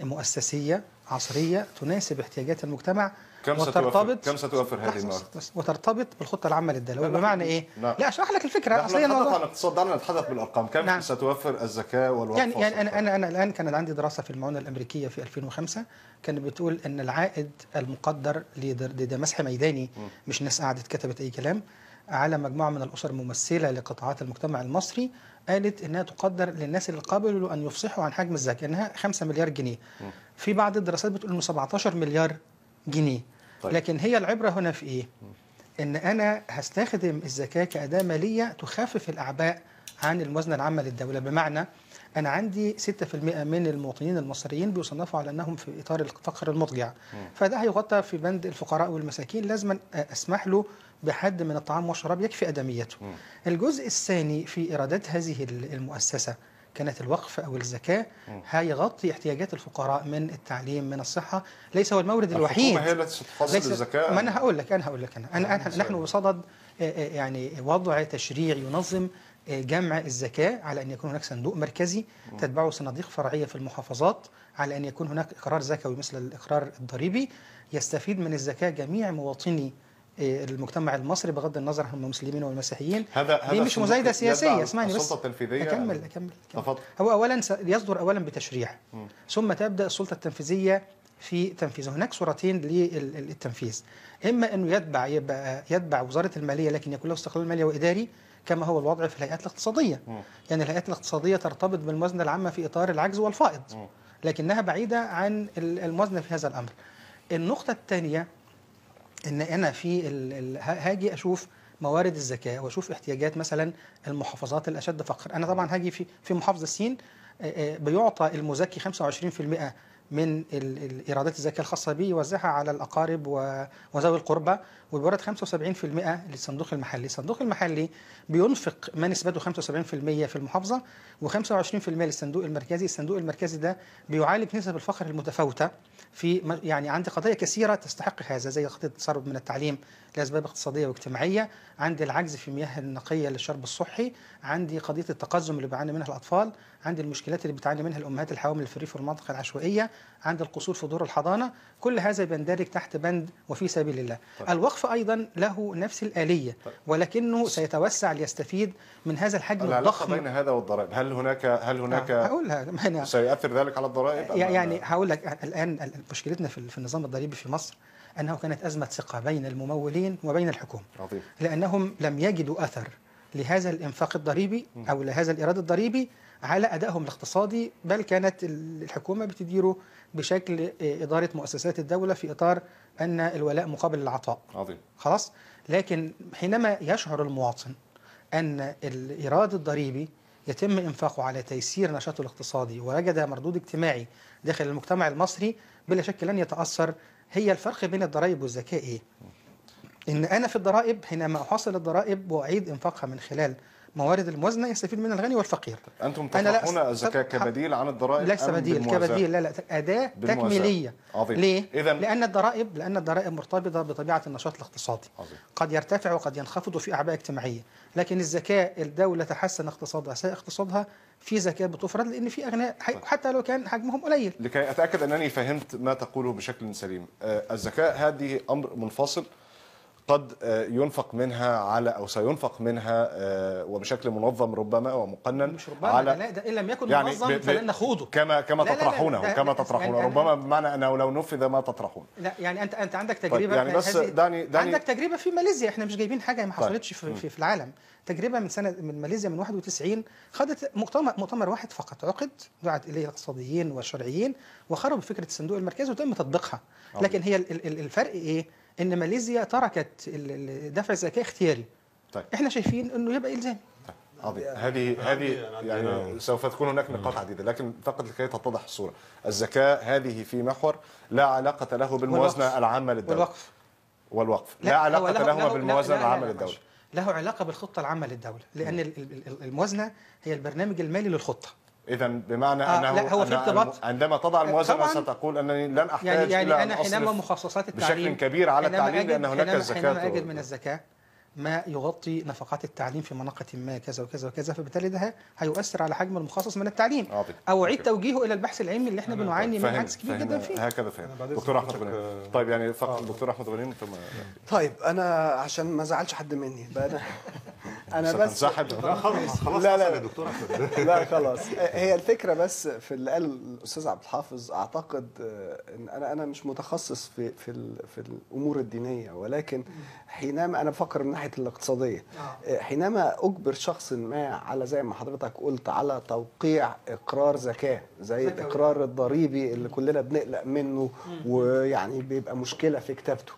مؤسسية عصرية تناسب احتياجات المجتمع. كم وترتبط كم ستوفر هذه الموارد؟ وترتبط بالخطة العامة للدولة. بمعنى ايه؟ نعم. لا اشرح لك الفكرة. نحن نتحدث عن الاقتصاد، دعنا نتحدث بالارقام. كم نعم. ستوفر الزكاة والوقف؟ يعني يعني انا انا انا الان كان عندي دراسة في المعونة الامريكية في ألفين وخمسة كانت بتقول ان العائد المقدر لده مسح ميداني م. مش ناس قعدت كتبت اي كلام على مجموعة من الاسر الممثلة لقطاعات المجتمع المصري، قالت انها تقدر للناس اللي قابلوا ان يفصحوا عن حجم الزكاة انها خمسة مليار جنيه. م. في بعض الدراسات بتقول انه سبعتاشر مليار جنيه. طيب. لكن هي العبرة هنا في ايه؟ ان انا هستخدم الزكاة كأداة مالية تخفف الاعباء عن الموازنة العامة للدولة. بمعنى انا عندي ستة بالمئة من المواطنين المصريين بيصنفوا على انهم في اطار الفقر المضجع، فده هيغطى في بند الفقراء والمساكين، لازم اسمح له بحد من الطعام والشراب يكفي ادميته. م. الجزء الثاني في ايرادات هذه المؤسسة كانت الوقف أو الزكاة هيغطي احتياجات الفقراء من التعليم من الصحة، ليس هو المورد الوحيد. الحكومة هي التي ستفصل الزكاة. ما أنا هقول لك أنا هقول لك أنا, أنا, أنا نحن بصدد يعني وضع تشريع ينظم جمع الزكاة على أن يكون هناك صندوق مركزي تتبعه صناديق فرعية في المحافظات، على أن يكون هناك إقرار زكوي مثل الإقرار الضريبي يستفيد من الزكاة جميع مواطني المجتمع المصري بغض النظر عن المسلمين والمسيحيين. هذا دي مش مزايده سياسيه، اسمعني بس. السلطه التنفيذيه اكمل اكمل, أكمل. هو اولا يصدر اولا بتشريع م. ثم تبدا السلطه التنفيذيه في تنفيذه. هناك صورتين للتنفيذ، اما انه يتبع يبقى يتبع وزاره الماليه لكن يكون له استقلال مالي واداري كما هو الوضع في الهيئات الاقتصاديه. م. يعني الهيئات الاقتصاديه ترتبط بالموازنه العامه في اطار العجز والفائض، م. لكنها بعيده عن الموازنه في هذا الامر. النقطه الثانيه ان انا في هاجي اشوف موارد الزكاه واشوف احتياجات مثلا المحافظات الاشد فقر. انا طبعا هاجي في في محافظه السين بيعطى المزكي خمسة وعشرين بالمئة من الايرادات الزكاه الخاصه به يوزعها على الاقارب وذوي القربى، وبيورد خمسة وسبعين بالمئة للصندوق المحلي. الصندوق المحلي بينفق ما نسبته خمسة وسبعين بالمئة في المحافظه وخمسة وعشرين بالمئة للصندوق المركزي. الصندوق المركزي ده بيعالج نسب الفقر المتفاوته في يعني عندي قضايا كثيره تستحق هذا، زي قضيه التسرب من التعليم لاسباب اقتصاديه واجتماعيه، عندي العجز في المياه النقيه للشرب الصحي، عندي قضيه التقزم اللي بيعاني منها الاطفال، عندي المشكلات اللي بتعاني منها الامهات الحوامل في الريف والمناطق العشوائيه، عندي القصور في دور الحضانه. كل هذا بيندرج تحت بند وفي سبيل الله. طيب. الوقف ايضا له نفس الاليه، ولكنه سيتوسع ليستفيد من هذا الحجم الضخم. العلاقه بين هذا والضرائب، هل هناك هل هناك آه. هقولها سيؤثر ذلك على الضرائب؟ يعني هقول لك الان مشكلتنا في النظام الضريبي في مصر انه كانت ازمه ثقه بين الممولين وبين الحكومه. عظيم. لانهم لم يجدوا اثر لهذا الانفاق الضريبي او لهذا الايراد الضريبي على ادائهم الاقتصادي، بل كانت الحكومه بتديره بشكل اداره مؤسسات الدوله في اطار ان الولاء مقابل العطاء. عظيم. خلاص. لكن حينما يشعر المواطن ان الايراد الضريبي يتم انفاقه على تيسير نشاطه الاقتصادي ووجد مردود اجتماعي داخل المجتمع المصري، بلا شك لن يتاثر. هي الفرق بين الضرائب والزكاه ايه؟ ان انا في الضرائب حينما احصل الضرائب واعيد انفاقها من خلال موارد الموازنه يستفيد منها الغني والفقير. انتم تطرحون الزكاه كبديل عن الضرائب؟ ليس بديل، كبديل، لا لا اداه تكميليه. عظيم. ليه؟ إذن لان الضرائب لان الضرائب مرتبطه بطبيعه النشاط الاقتصادي. عظيم. قد يرتفع وقد ينخفض في اعباء اجتماعيه، لكن الزكاه الدوله تحسن اقتصادها ساء اقتصادها في زكاه بتفرض لان في اغنياء حتى لو كان حجمهم قليل. لكي اتاكد انني فهمت ما تقوله بشكل سليم، الزكاه هذه امر منفصل قد ينفق منها على او سينفق منها وبشكل منظم ربما ومقنن مش ربما على لا ده ان لم يكن يعني منظم فلن نخوضه كما كما لا لا لا تطرحونه لا كما لا تطرحونه يعني ربما بمعنى انه لو نفذ ما تطرحون. لا يعني انت انت عندك تجربه طيب يعني بس داني داني عندك تجربه في ماليزيا، احنا مش جايبين حاجه ما حصلتش في, في, في العالم. تجربه من سنه من ماليزيا من واحد وتسعين خدت مؤتمر مؤتمر واحد فقط عقد دعت اليه الاقتصاديين والشرعيين وخرجوا بفكره الصندوق المركزي وتم تطبيقها. لكن هي الفرق ايه؟ ان ماليزيا تركت دفع الزكاه اختياري. طيب احنا شايفين انه يبقى الزامي. عظيم. هذه هذه يعني سوف تكون هناك نقاط عديده، لكن فقط لكي تتضح الصوره، الزكاه هذه في محور لا علاقه له بالموازنه والوقف. العامه للدوله. والوقف والوقف لا, لا علاقه له, له, له بالموازنه لا لا العامه لا للدوله. له علاقه بالخطه العامه للدوله، لان الموازنه هي البرنامج المالي للخطه. اذا بمعنى آه انه لا هو في ارتباط عندما تضع الموازنه ستقول انني لن احتاج يعني يعني الى انا ان حينما اصرف مخصصات التعليم بشكل كبير على التعليم لان هناك الزكاه. حينما اجد من الزكاه ما يغطي نفقات التعليم في مناقة ما كذا وكذا وكذا، فبالتالي ده هيؤثر على حجم المخصص من التعليم عظيم. او اعيد توجيهه الى البحث العلمي اللي احنا بنعاني من عجز كبير جدا فيه. هكذا فهم دكتور احمد غنيم. طيب يعني فقط دكتور احمد غنيم ثم طيب انا عشان ما زعلش حد مني بقى انا انا بس لا خلاص خلاص لا لا يا دكتور احمد لا خلاص. هي الفكره بس في اللي قال الاستاذ عبد الحافظ، اعتقد ان انا انا مش متخصص في في في الامور الدينيه، ولكن حينما انا بفكر من ناحيه الاقتصاديه، حينما اجبر شخص ما على زي ما حضرتك قلت على توقيع اقرار زكاه زي الاقرار الضريبي اللي كلنا بنقلق منه ويعني بيبقى مشكله في كتابته،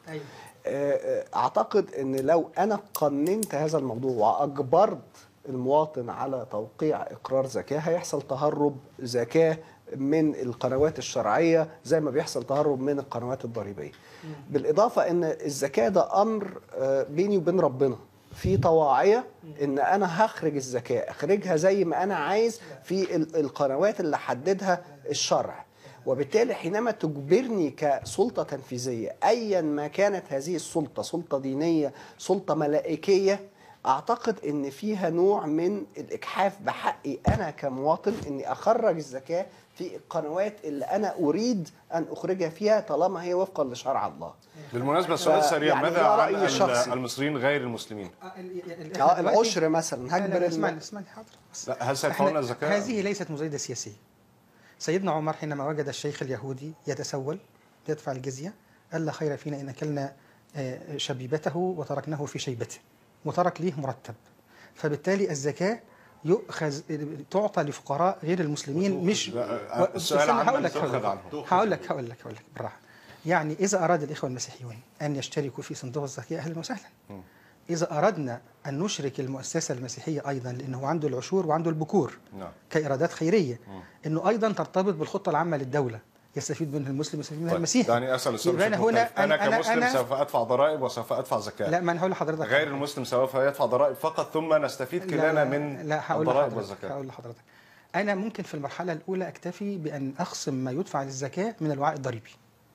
اعتقد ان لو انا قننت هذا الموضوع واجبرت المواطن على توقيع اقرار زكاه هيحصل تهرب زكاه من القنوات الشرعيه زي ما بيحصل تهرب من القنوات الضريبيه. بالاضافه ان الزكاه ده امر بيني وبين ربنا في طواعيه، ان انا هخرج الزكاه اخرجها زي ما انا عايز في القنوات اللي حددها الشرع، وبالتالي حينما تجبرني كسلطه تنفيذيه ايا ما كانت هذه السلطه، سلطه دينيه سلطه ملائكيه، اعتقد ان فيها نوع من الاجحاف بحقي انا كمواطن اني اخرج الزكاه في القنوات اللي انا اريد ان اخرجها فيها طالما هي وفقا لشرع الله. بالمناسبه سؤال سريع، يعني ماذا عن الشخصي. المصريين غير المسلمين؟ العشر مثلا هجبر اسمعني اسمعني حاضر. هل سيدفعون الزكاه؟ هذه ليست مزايده سياسيه. سيدنا عمر حينما وجد الشيخ اليهودي يتسول يدفع الجزيه قال لا خير فينا ان اكلنا شبيبته وتركناه في شيبته، وترك ليه مرتب. فبالتالي الزكاه يؤخذ تعطى لفقراء غير المسلمين. مش السؤال عن هقول لك تؤخذ عنه. هقول لك هقول لك هقول لك بالراحه. يعني اذا اراد الاخوه المسيحيون ان يشتركوا في صندوق الزكاه اهلا وسهلا. اذا اردنا ان نشرك المؤسسه المسيحيه ايضا لانه عنده العشور وعنده البكور كايرادات خيريه، انه ايضا ترتبط بالخطه العامه للدوله يستفيد منه المسلم يستفيد منه المسيحي. دعني اسال السؤال أنا, هنا أنا, أنا كمسلم أنا سوف ادفع ضرائب وسوف ادفع زكاه. لا ما انا هقول لحضرتك غير المسلم سوف يدفع ضرائب فقط ثم نستفيد كلنا من لا الضرائب والزكاه. هقول لحضرتك انا ممكن في المرحله الاولى اكتفي بان اخصم ما يدفع للزكاه من الوعاء الضريبي،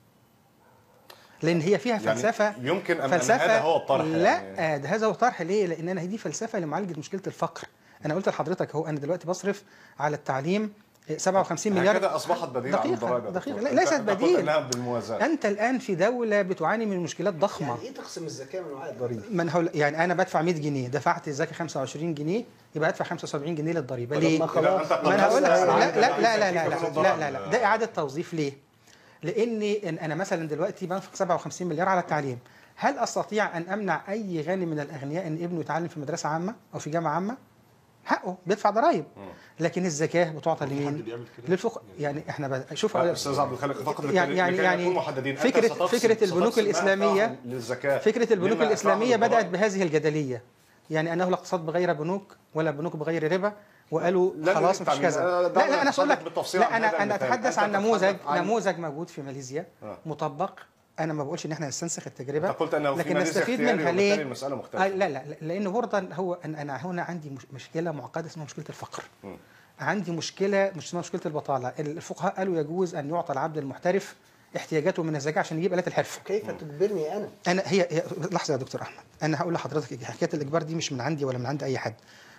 لان هي فيها فلسفه يعني يمكن ان فلسفة هذا هو الطرح. لا يعني. ده هذا هو الطرح. ليه؟ لان انا دي فلسفه لمعالجه مشكله الفقر. انا قلت لحضرتك اهو انا دلوقتي بصرف على التعليم سبعة وخمسين مليار. هكذا اصبحت بديل عن الضرائب. دقيقه ليست بديل. بالموازنه. انت الان في دوله بتعاني من مشكلات ضخمه. يعني ايه تقسم الزكاه من وعاء الضريبه؟ ما انا هقول يعني انا بدفع مية جنيه، دفعت الزكاه خمسة وعشرين جنيه، يبقى ادفع خمسة وسبعين جنيه للضريبه. ليه؟ ما خلاص ما انا هقول لك لا لا لا لا لا لا لا, لا, لا. ده اعاده توظيف. ليه؟ لاني انا مثلا دلوقتي بنفق سبعة وخمسين مليار على التعليم، هل استطيع ان امنع اي غني من الاغنياء ان ابنه يتعلم في مدرسه عامه او في جامعه عامه؟ حقه بيدفع ضرائب. لكن الزكاه بتعطى لمين؟ للفقراء. يعني احنا بد... شوف استاذ عبد الخالق فقط يعني يعني يعني فكره فكره البنوك الاسلاميه فكره البنوك الاسلاميه بدات بهذه الجدليه، يعني انه لا اقتصاد بغير بنوك ولا بنوك بغير ربا، وقالوا خلاص مفيش كذا. لا لا انا اقول لك لا انا انا اتحدث عن نموذج نموذج موجود في ماليزيا مطبق. انا ما بقولش ان احنا نستنسخ التجربه، قلت انه لكن نستفيد منها. ليه؟ المساله مختلفه. لا لا لانه برضه هو انا هنا عندي مشكله معقده اسمها مشكله الفقر. م. عندي مشكله مش اسمها مشكله البطاله. الفقهاء قالوا يجوز ان يعطى العبد المحترف احتياجاته من الزكاه عشان يجيب آلات الحرفه. كيف تجبرني انا؟ انا هي, هي لحظه يا دكتور احمد، انا هقول لحضرتك حكايه الاجبار دي مش من عندي ولا من عند اي حد.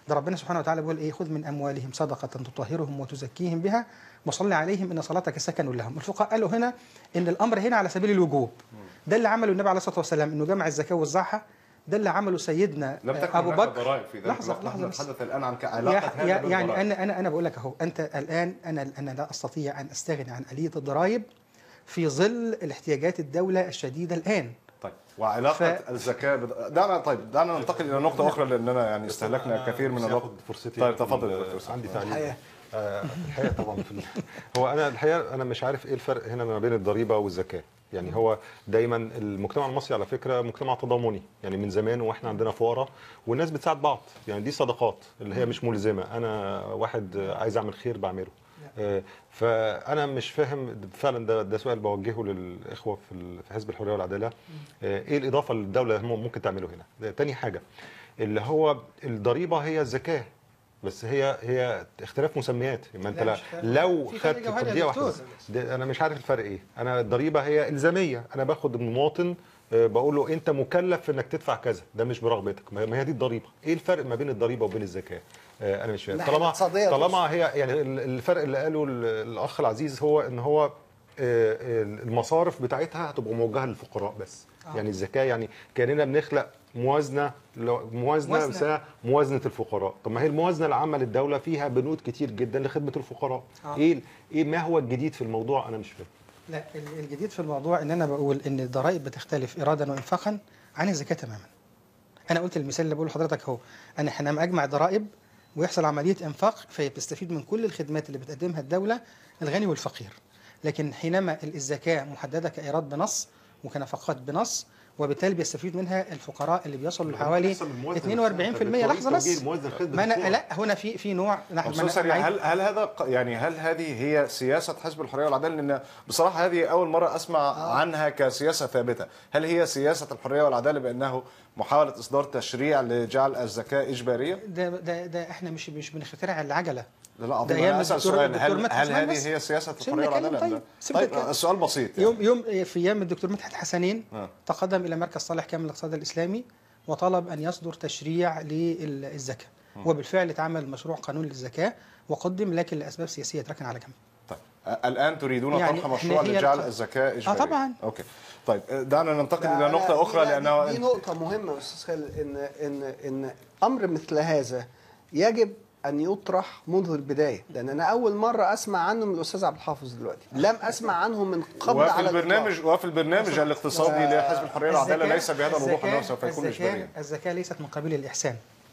ده ربنا سبحانه وتعالى بيقول ايه؟ خذ من اموالهم صدقه تطهرهم وتزكيهم بها وصل عليهم ان صلاتك سكن لهم. الفقهاء قالوا هنا ان الامر هنا على سبيل الوجوب. ده اللي عمله النبي عليه الصلاه والسلام، انه جمع الزكاه ووزعها. ده اللي عمله سيدنا لم تكن ابو هناك بكر. ضرائب في ذلك لحظه الوقت. لحظه نحن بس. نتحدث الان عن علاقه هذا يعني بالضرائب. انا انا انا بقول لك اهو، انت الان انا انا لا استطيع ان استغني عن آلية الضرائب في ظل الاحتياجات الدوله الشديده الان. طيب وعلاقه ف- الزكاه بد... دعنا طيب دعنا ننتقل الى نقطه اخرى لاننا يعني استهلكنا كثير من الوقت. فرصتي. طيب تفضل يا دكتور. عندي تعليق. الحقيقة. آه، الحقيقه طبعا في ال- هو انا الحقيقه انا مش عارف ايه الفرق هنا ما بين الضريبه والزكاه. يعني هو دايما المجتمع المصري على فكره مجتمع تضامني، يعني من زمان واحنا عندنا فقراء والناس بتساعد بعض، يعني دي صدقات اللي هي مش ملزمه، انا واحد عايز اعمل خير بعمله. آه، فانا مش فاهم فعلا، ده ده سؤال بوجهه للاخوه في ال- في حزب الحريه والعداله. آه، ايه الاضافه اللي الدوله ممكن تعمله هنا؟ ده تاني حاجه اللي هو الضريبه هي الزكاه، بس هي هي اختلاف مسميات. ما انت لا لا مش فرق. لو في فرق خدت جوهري يا تبديه واحده دكتور. بس، ده انا مش عارف الفرق ايه. انا الضريبه هي الزاميه، انا باخد من المواطن آه، بقول له انت مكلف انك تدفع كذا، ده مش برغبتك. ما ما هي دي الضريبه. ايه الفرق ما بين الضريبه وبين الزكاه؟ آه، انا مش فاهم. ناحية طالما اقتصادية طالما هي يعني ال- الفرق اللي قاله ال- الاخ العزيز هو ان هو آه، آه، المصارف بتاعتها هتبقى موجهه للفقراء بس. آه. يعني الزكاه يعني كاننا بنخلق موازنه لو- موازنه موازنة. بسعر موازنه الفقراء. طب ما هي الموازنه العامه للدوله فيها بنود كتير جدا لخدمه الفقراء. آه. ايه ايه ما هو الجديد في الموضوع؟ انا مش فاهم. لا ال- الجديد في الموضوع ان انا بقول ان الضرائب بتختلف ارادا وانفاقا عن الزكاه تماما. انا قلت المثال اللي بقوله لحضرتك اهو، انا حينما اجمع ضرائب ويحصل عمليه انفاق فهي بتستفيد من كل الخدمات اللي بتقدمها الدوله الغني والفقير. لكن حينما الزكاه محدده كايراد بنص وكنفقات بنص، وبالتالي بيستفيد منها الفقراء اللي بيصلوا لحوالي اثنين وأربعين بالمئة. لحظه بس، ما انا لا هنا في في نوع نحن خصوصا يعني هل هل هذا ق- يعني هل هذه هي سياسه حزب الحريه والعداله؟ لان بصراحه هذه اول مره اسمع آه. عنها كسياسه ثابته. هل هي سياسه الحريه والعداله بانه محاوله اصدار تشريع لجعل الزكاه اجباريه؟ ده ده ده احنا مش مش بنخترع العجله. لا لا ده عظيم. أيام انا اسال الدكتور- سؤال، الدكتور هل مدحت هل حسنين هذه بس. هي سياسه سيبني الحريه أتكلم. والعداله؟ طيب سيبني طيب أتكلم. السؤال بسيط يعني. يوم يوم في ايام الدكتور مدحت حسنين آه. تقدم الى مركز صالح كامل الاقتصاد الاسلامي وطلب ان يصدر تشريع للزكاه، وبالفعل اتعمل مشروع قانون للزكاه وقدم، لكن لاسباب سياسيه اتركن على جنب. طيب الان تريدون يعني طرح إحنا مشروع هي لجعل الق- الزكاه اجباريه؟ طبعاً. اوكي طيب دعنا ننتقل لا، الى أنا نقطه اخرى دي- لانه دي, دي نقطة مهمة يا أستاذ خالد، إن إن إن أمر مثل هذا يجب أن يطرح منذ البداية، لأن أنا أول مرة أسمع عنه من الأستاذ عبد الحافظ دلوقتي، لم أسمع عنه من قبل وفي على البرنامج الإطلاق. وفي البرنامج الاقتصادي لحزب الحريه والعداله ليس بهذا الوضوح انه سوف يكون الزكاة- اجباريا. الزكاه ليست من قبيل الاحسان،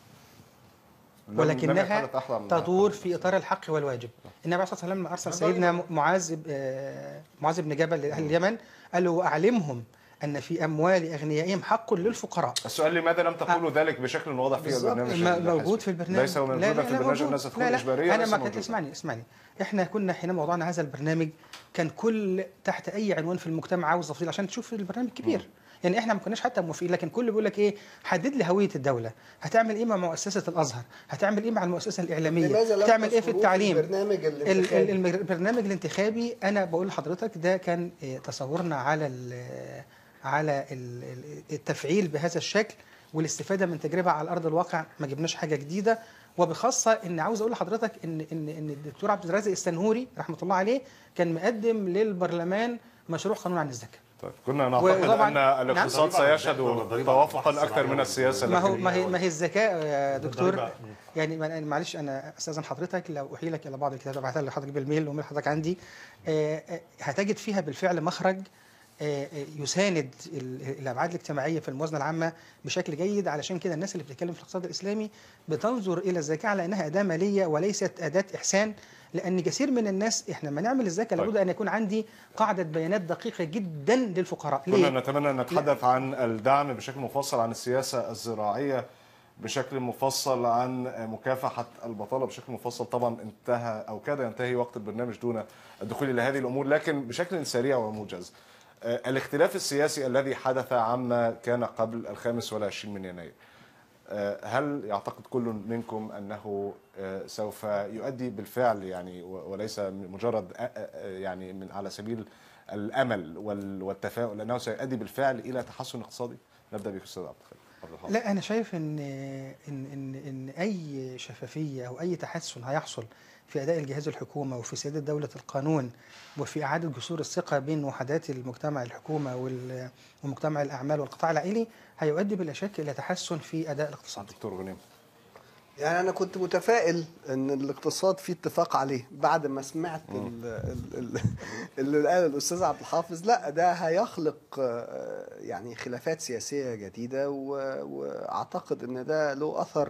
لم- لم ولكنها يتحدث أحد عن- تدور في اطار الحق والواجب. النبي عليه الصلاه والسلام لما ارسل سيدنا معاذ آه، معاذ بن جبل لاهل اليمن قال له واعلمهم ان في اموال اغنيائهم حق للفقراء. السؤال لماذا لم تقولوا ذلك بشكل واضح في بالظبط. البرنامج ما- الحزبي؟ موجود في البرنامج. ليس موجودا في البرنامج موجود. الناس تكون لا لا اجباريه. انا ليس ما كنت موجودا. اسمعني اسمعني احنا كنا حينما وضعنا هذا البرنامج كان كل تحت اي عنوان في المجتمع عاوز تفصيل عشان تشوف البرنامج كبير. يعني احنا ما كناش حتى موافقين، لكن كل بيقول لك ايه، حدد لي هويه الدوله، هتعمل ايه مع مؤسسه الازهر، هتعمل ايه مع المؤسسه الاعلاميه، لماذا لم هتعمل ايه في تذكروه التعليم. البرنامج ال- الانتخابي؟ ال- الم- البرنامج الانتخابي انا بقول لحضرتك ده كان إيه، تصورنا على ال على ال- ال- التفعيل بهذا الشكل والاستفاده من تجربه على ارض الواقع، ما جبناش حاجه جديده. وبخاصه ان عاوز اقول لحضرتك ان ان ان الدكتور عبد الرازق السنهوري رحمه الله عليه كان مقدم للبرلمان مشروع قانون عن الزكاه. طيب كنا نعتقد وطبعاً- ان الاقتصاد نعم. سيشهد الضريبة على توافقا البحث اكثر من العلمي. السياسه ما هو لكن- ما هي ما هي الزكاه يا دكتور، الضريبة. يعني ما- معلش انا استاذن حضرتك لو احيلك الى بعض الكتابات ابعتها لحضرتك بالميل ومن حضرتك عندي، آه، آه، هتجد فيها بالفعل مخرج آه، آه، يساند ال- الابعاد الاجتماعيه في الموازنه العامه بشكل جيد. علشان كده الناس اللي بتتكلم في الاقتصاد الاسلامي بتنظر الى الزكاه على انها اداه ماليه وليست اداه احسان، لان كثير من الناس احنا لما نعمل الزكاه طيب. لابد ان يكون عندي قاعده بيانات دقيقه جدا للفقراء. كنا ليه؟ نتمنى ان نتحدث عن الدعم بشكل مفصل، عن السياسه الزراعيه بشكل مفصل، عن مكافحه البطاله بشكل مفصل. طبعا انتهى او كاد ينتهي وقت البرنامج دون الدخول الى هذه الامور، لكن بشكل سريع وموجز. آه، الاختلاف السياسي الذي حدث عما كان قبل الخامس والعشرين من يناير، آه، هل يعتقد كل منكم انه آه، سوف يؤدي بالفعل يعني و- وليس مجرد آه، آه، يعني من على سبيل الامل وال- والتفاؤل، انه سيؤدي بالفعل الى تحسن اقتصادي؟ نبدا بك استاذ عبد الخالق. لا انا شايف ان ان ان ان اي شفافيه او اي تحسن هيحصل في اداء الجهاز الحكومه وفي سياده دوله القانون وفي اعاده جسور الثقه بين وحدات المجتمع الحكومه وال- ومجتمع الاعمال والقطاع العائلي هيؤدي بلا شك الى تحسن في اداء الاقتصاد. دكتور غنيم. يعني أنا كنت متفائل إن الاقتصاد فيه اتفاق عليه بعد ما سمعت ال- ال- ال- اللي قاله الأستاذ عبد الحافظ. لا ده هيخلق آه، يعني خلافات سياسية جديدة، و- وأعتقد إن ده له أثر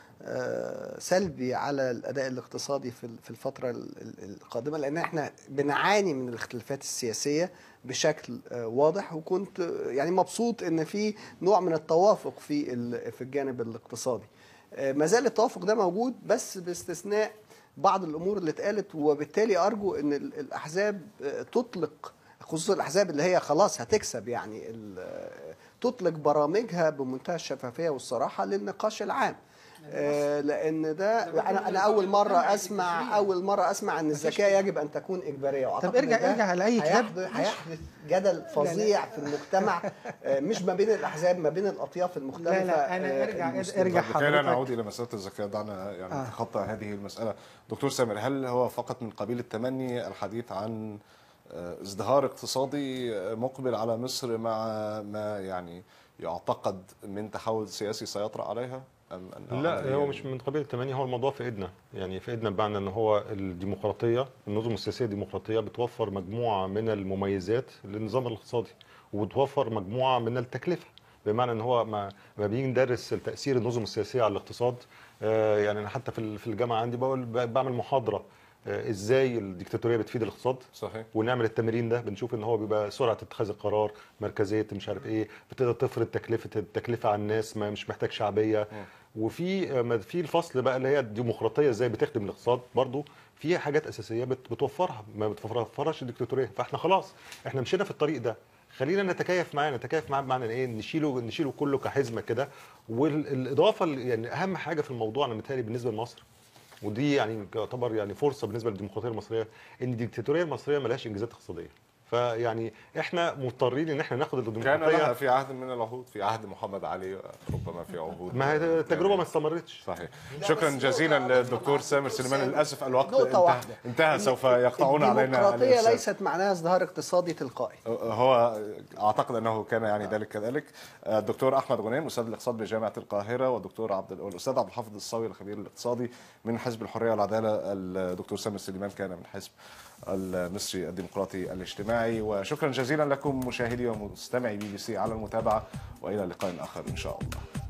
آه، سلبي على الأداء الاقتصادي في ال- في الفترة ال- ال- القادمة، لأن احنا بنعاني من الاختلافات السياسية بشكل آه، واضح. وكنت آه، يعني مبسوط إن في نوع من التوافق في ال- في الجانب الاقتصادي. ما زال التوافق ده موجود بس باستثناء بعض الامور اللي اتقالت، وبالتالي ارجو ان ال- الاحزاب تطلق، خصوصا الاحزاب اللي هي خلاص هتكسب يعني ال- تطلق برامجها بمنتهى الشفافيه والصراحه للنقاش العام. آه، لان ده انا انا اول مره اسمع اول مره اسمع ان الزكاه يجب ان تكون اجباريه. طب ارجع ارجع على اي كتاب. هيحدث هيحدث جدل فظيع في المجتمع، آه، مش ما بين الاحزاب، ما بين الاطياف المختلفه. لا لا انا آه، ارجع المسلمين. ارجع طب لكي لا نعود حضرتك. الى مساله الزكاه، دعنا يعني آه. نتخطى هذه المساله. دكتور سامر، هل هو فقط من قبيل التمني الحديث عن آه، ازدهار اقتصادي آه، مقبل على مصر مع ما يعني يعتقد من تحول سياسي سيطرأ عليها؟ أم أن لا هذه هو مش من قبيل التمانية، هو الموضوع في ايدنا. يعني في ايدنا بمعنى ان هو الديمقراطيه، النظم السياسيه الديمقراطيه بتوفر مجموعه من المميزات للنظام الاقتصادي، وبتوفر مجموعه من التكلفه. بمعنى ان هو ما ما بيجي ندرس تاثير النظم السياسيه على الاقتصاد، آه يعني انا حتى في في الجامعه عندي بقول بعمل محاضره آه ازاي الديكتاتوريه بتفيد الاقتصاد. صحيح. ونعمل التمرين ده بنشوف ان هو بيبقى سرعه اتخاذ القرار، مركزيه مش عارف ايه، بتقدر تفرض تكلفه التكلفه على الناس، ما مش محتاج شعبيه. م. وفي ما في الفصل بقى اللي هي الديمقراطيه ازاي بتخدم الاقتصاد، برضو في حاجات اساسيه بت- بتوفرها ما بتوفرهاش الديكتاتوريه. فاحنا خلاص احنا مشينا في الطريق ده، خلينا نتكيف معاه. نتكيف معاه بمعنى ايه؟ نشيله نشيله كله كحزمه كده. والاضافه اللي- يعني اهم حاجه في الموضوع انا متهيألي بالنسبه لمصر، ودي يعني تعتبر يعني فرصه بالنسبه للديمقراطيه المصريه، ان الديكتاتوريه المصريه ملهاش انجازات اقتصاديه. فيعني احنا مضطرين ان احنا ناخد كان الديمقراطيه. لها في عهد من العهود، في عهد محمد علي ربما في عهود. ما هي التجربه ما استمرتش. صحيح. شكرا جزيلا للدكتور سامر سليمان. للاسف الوقت نقطة انتهى, واحدة. انتهى. سوف يقطعون علينا الديمقراطية الإرسال. ليست معناها ازدهار اقتصادي تلقائي. هو اعتقد انه كان يعني ذلك كذلك. الدكتور احمد غنيم استاذ الاقتصاد بجامعه القاهره، والدكتور عبد الاستاذ عبد الحافظ الصاوي الخبير الاقتصادي من حزب الحريه والعداله. الدكتور سامر سليمان كان من حزب المصري الديمقراطي الاجتماعي. وشكرا جزيلا لكم مشاهدي ومستمعي بي بي سي على المتابعه، والى لقاء اخر ان شاء الله.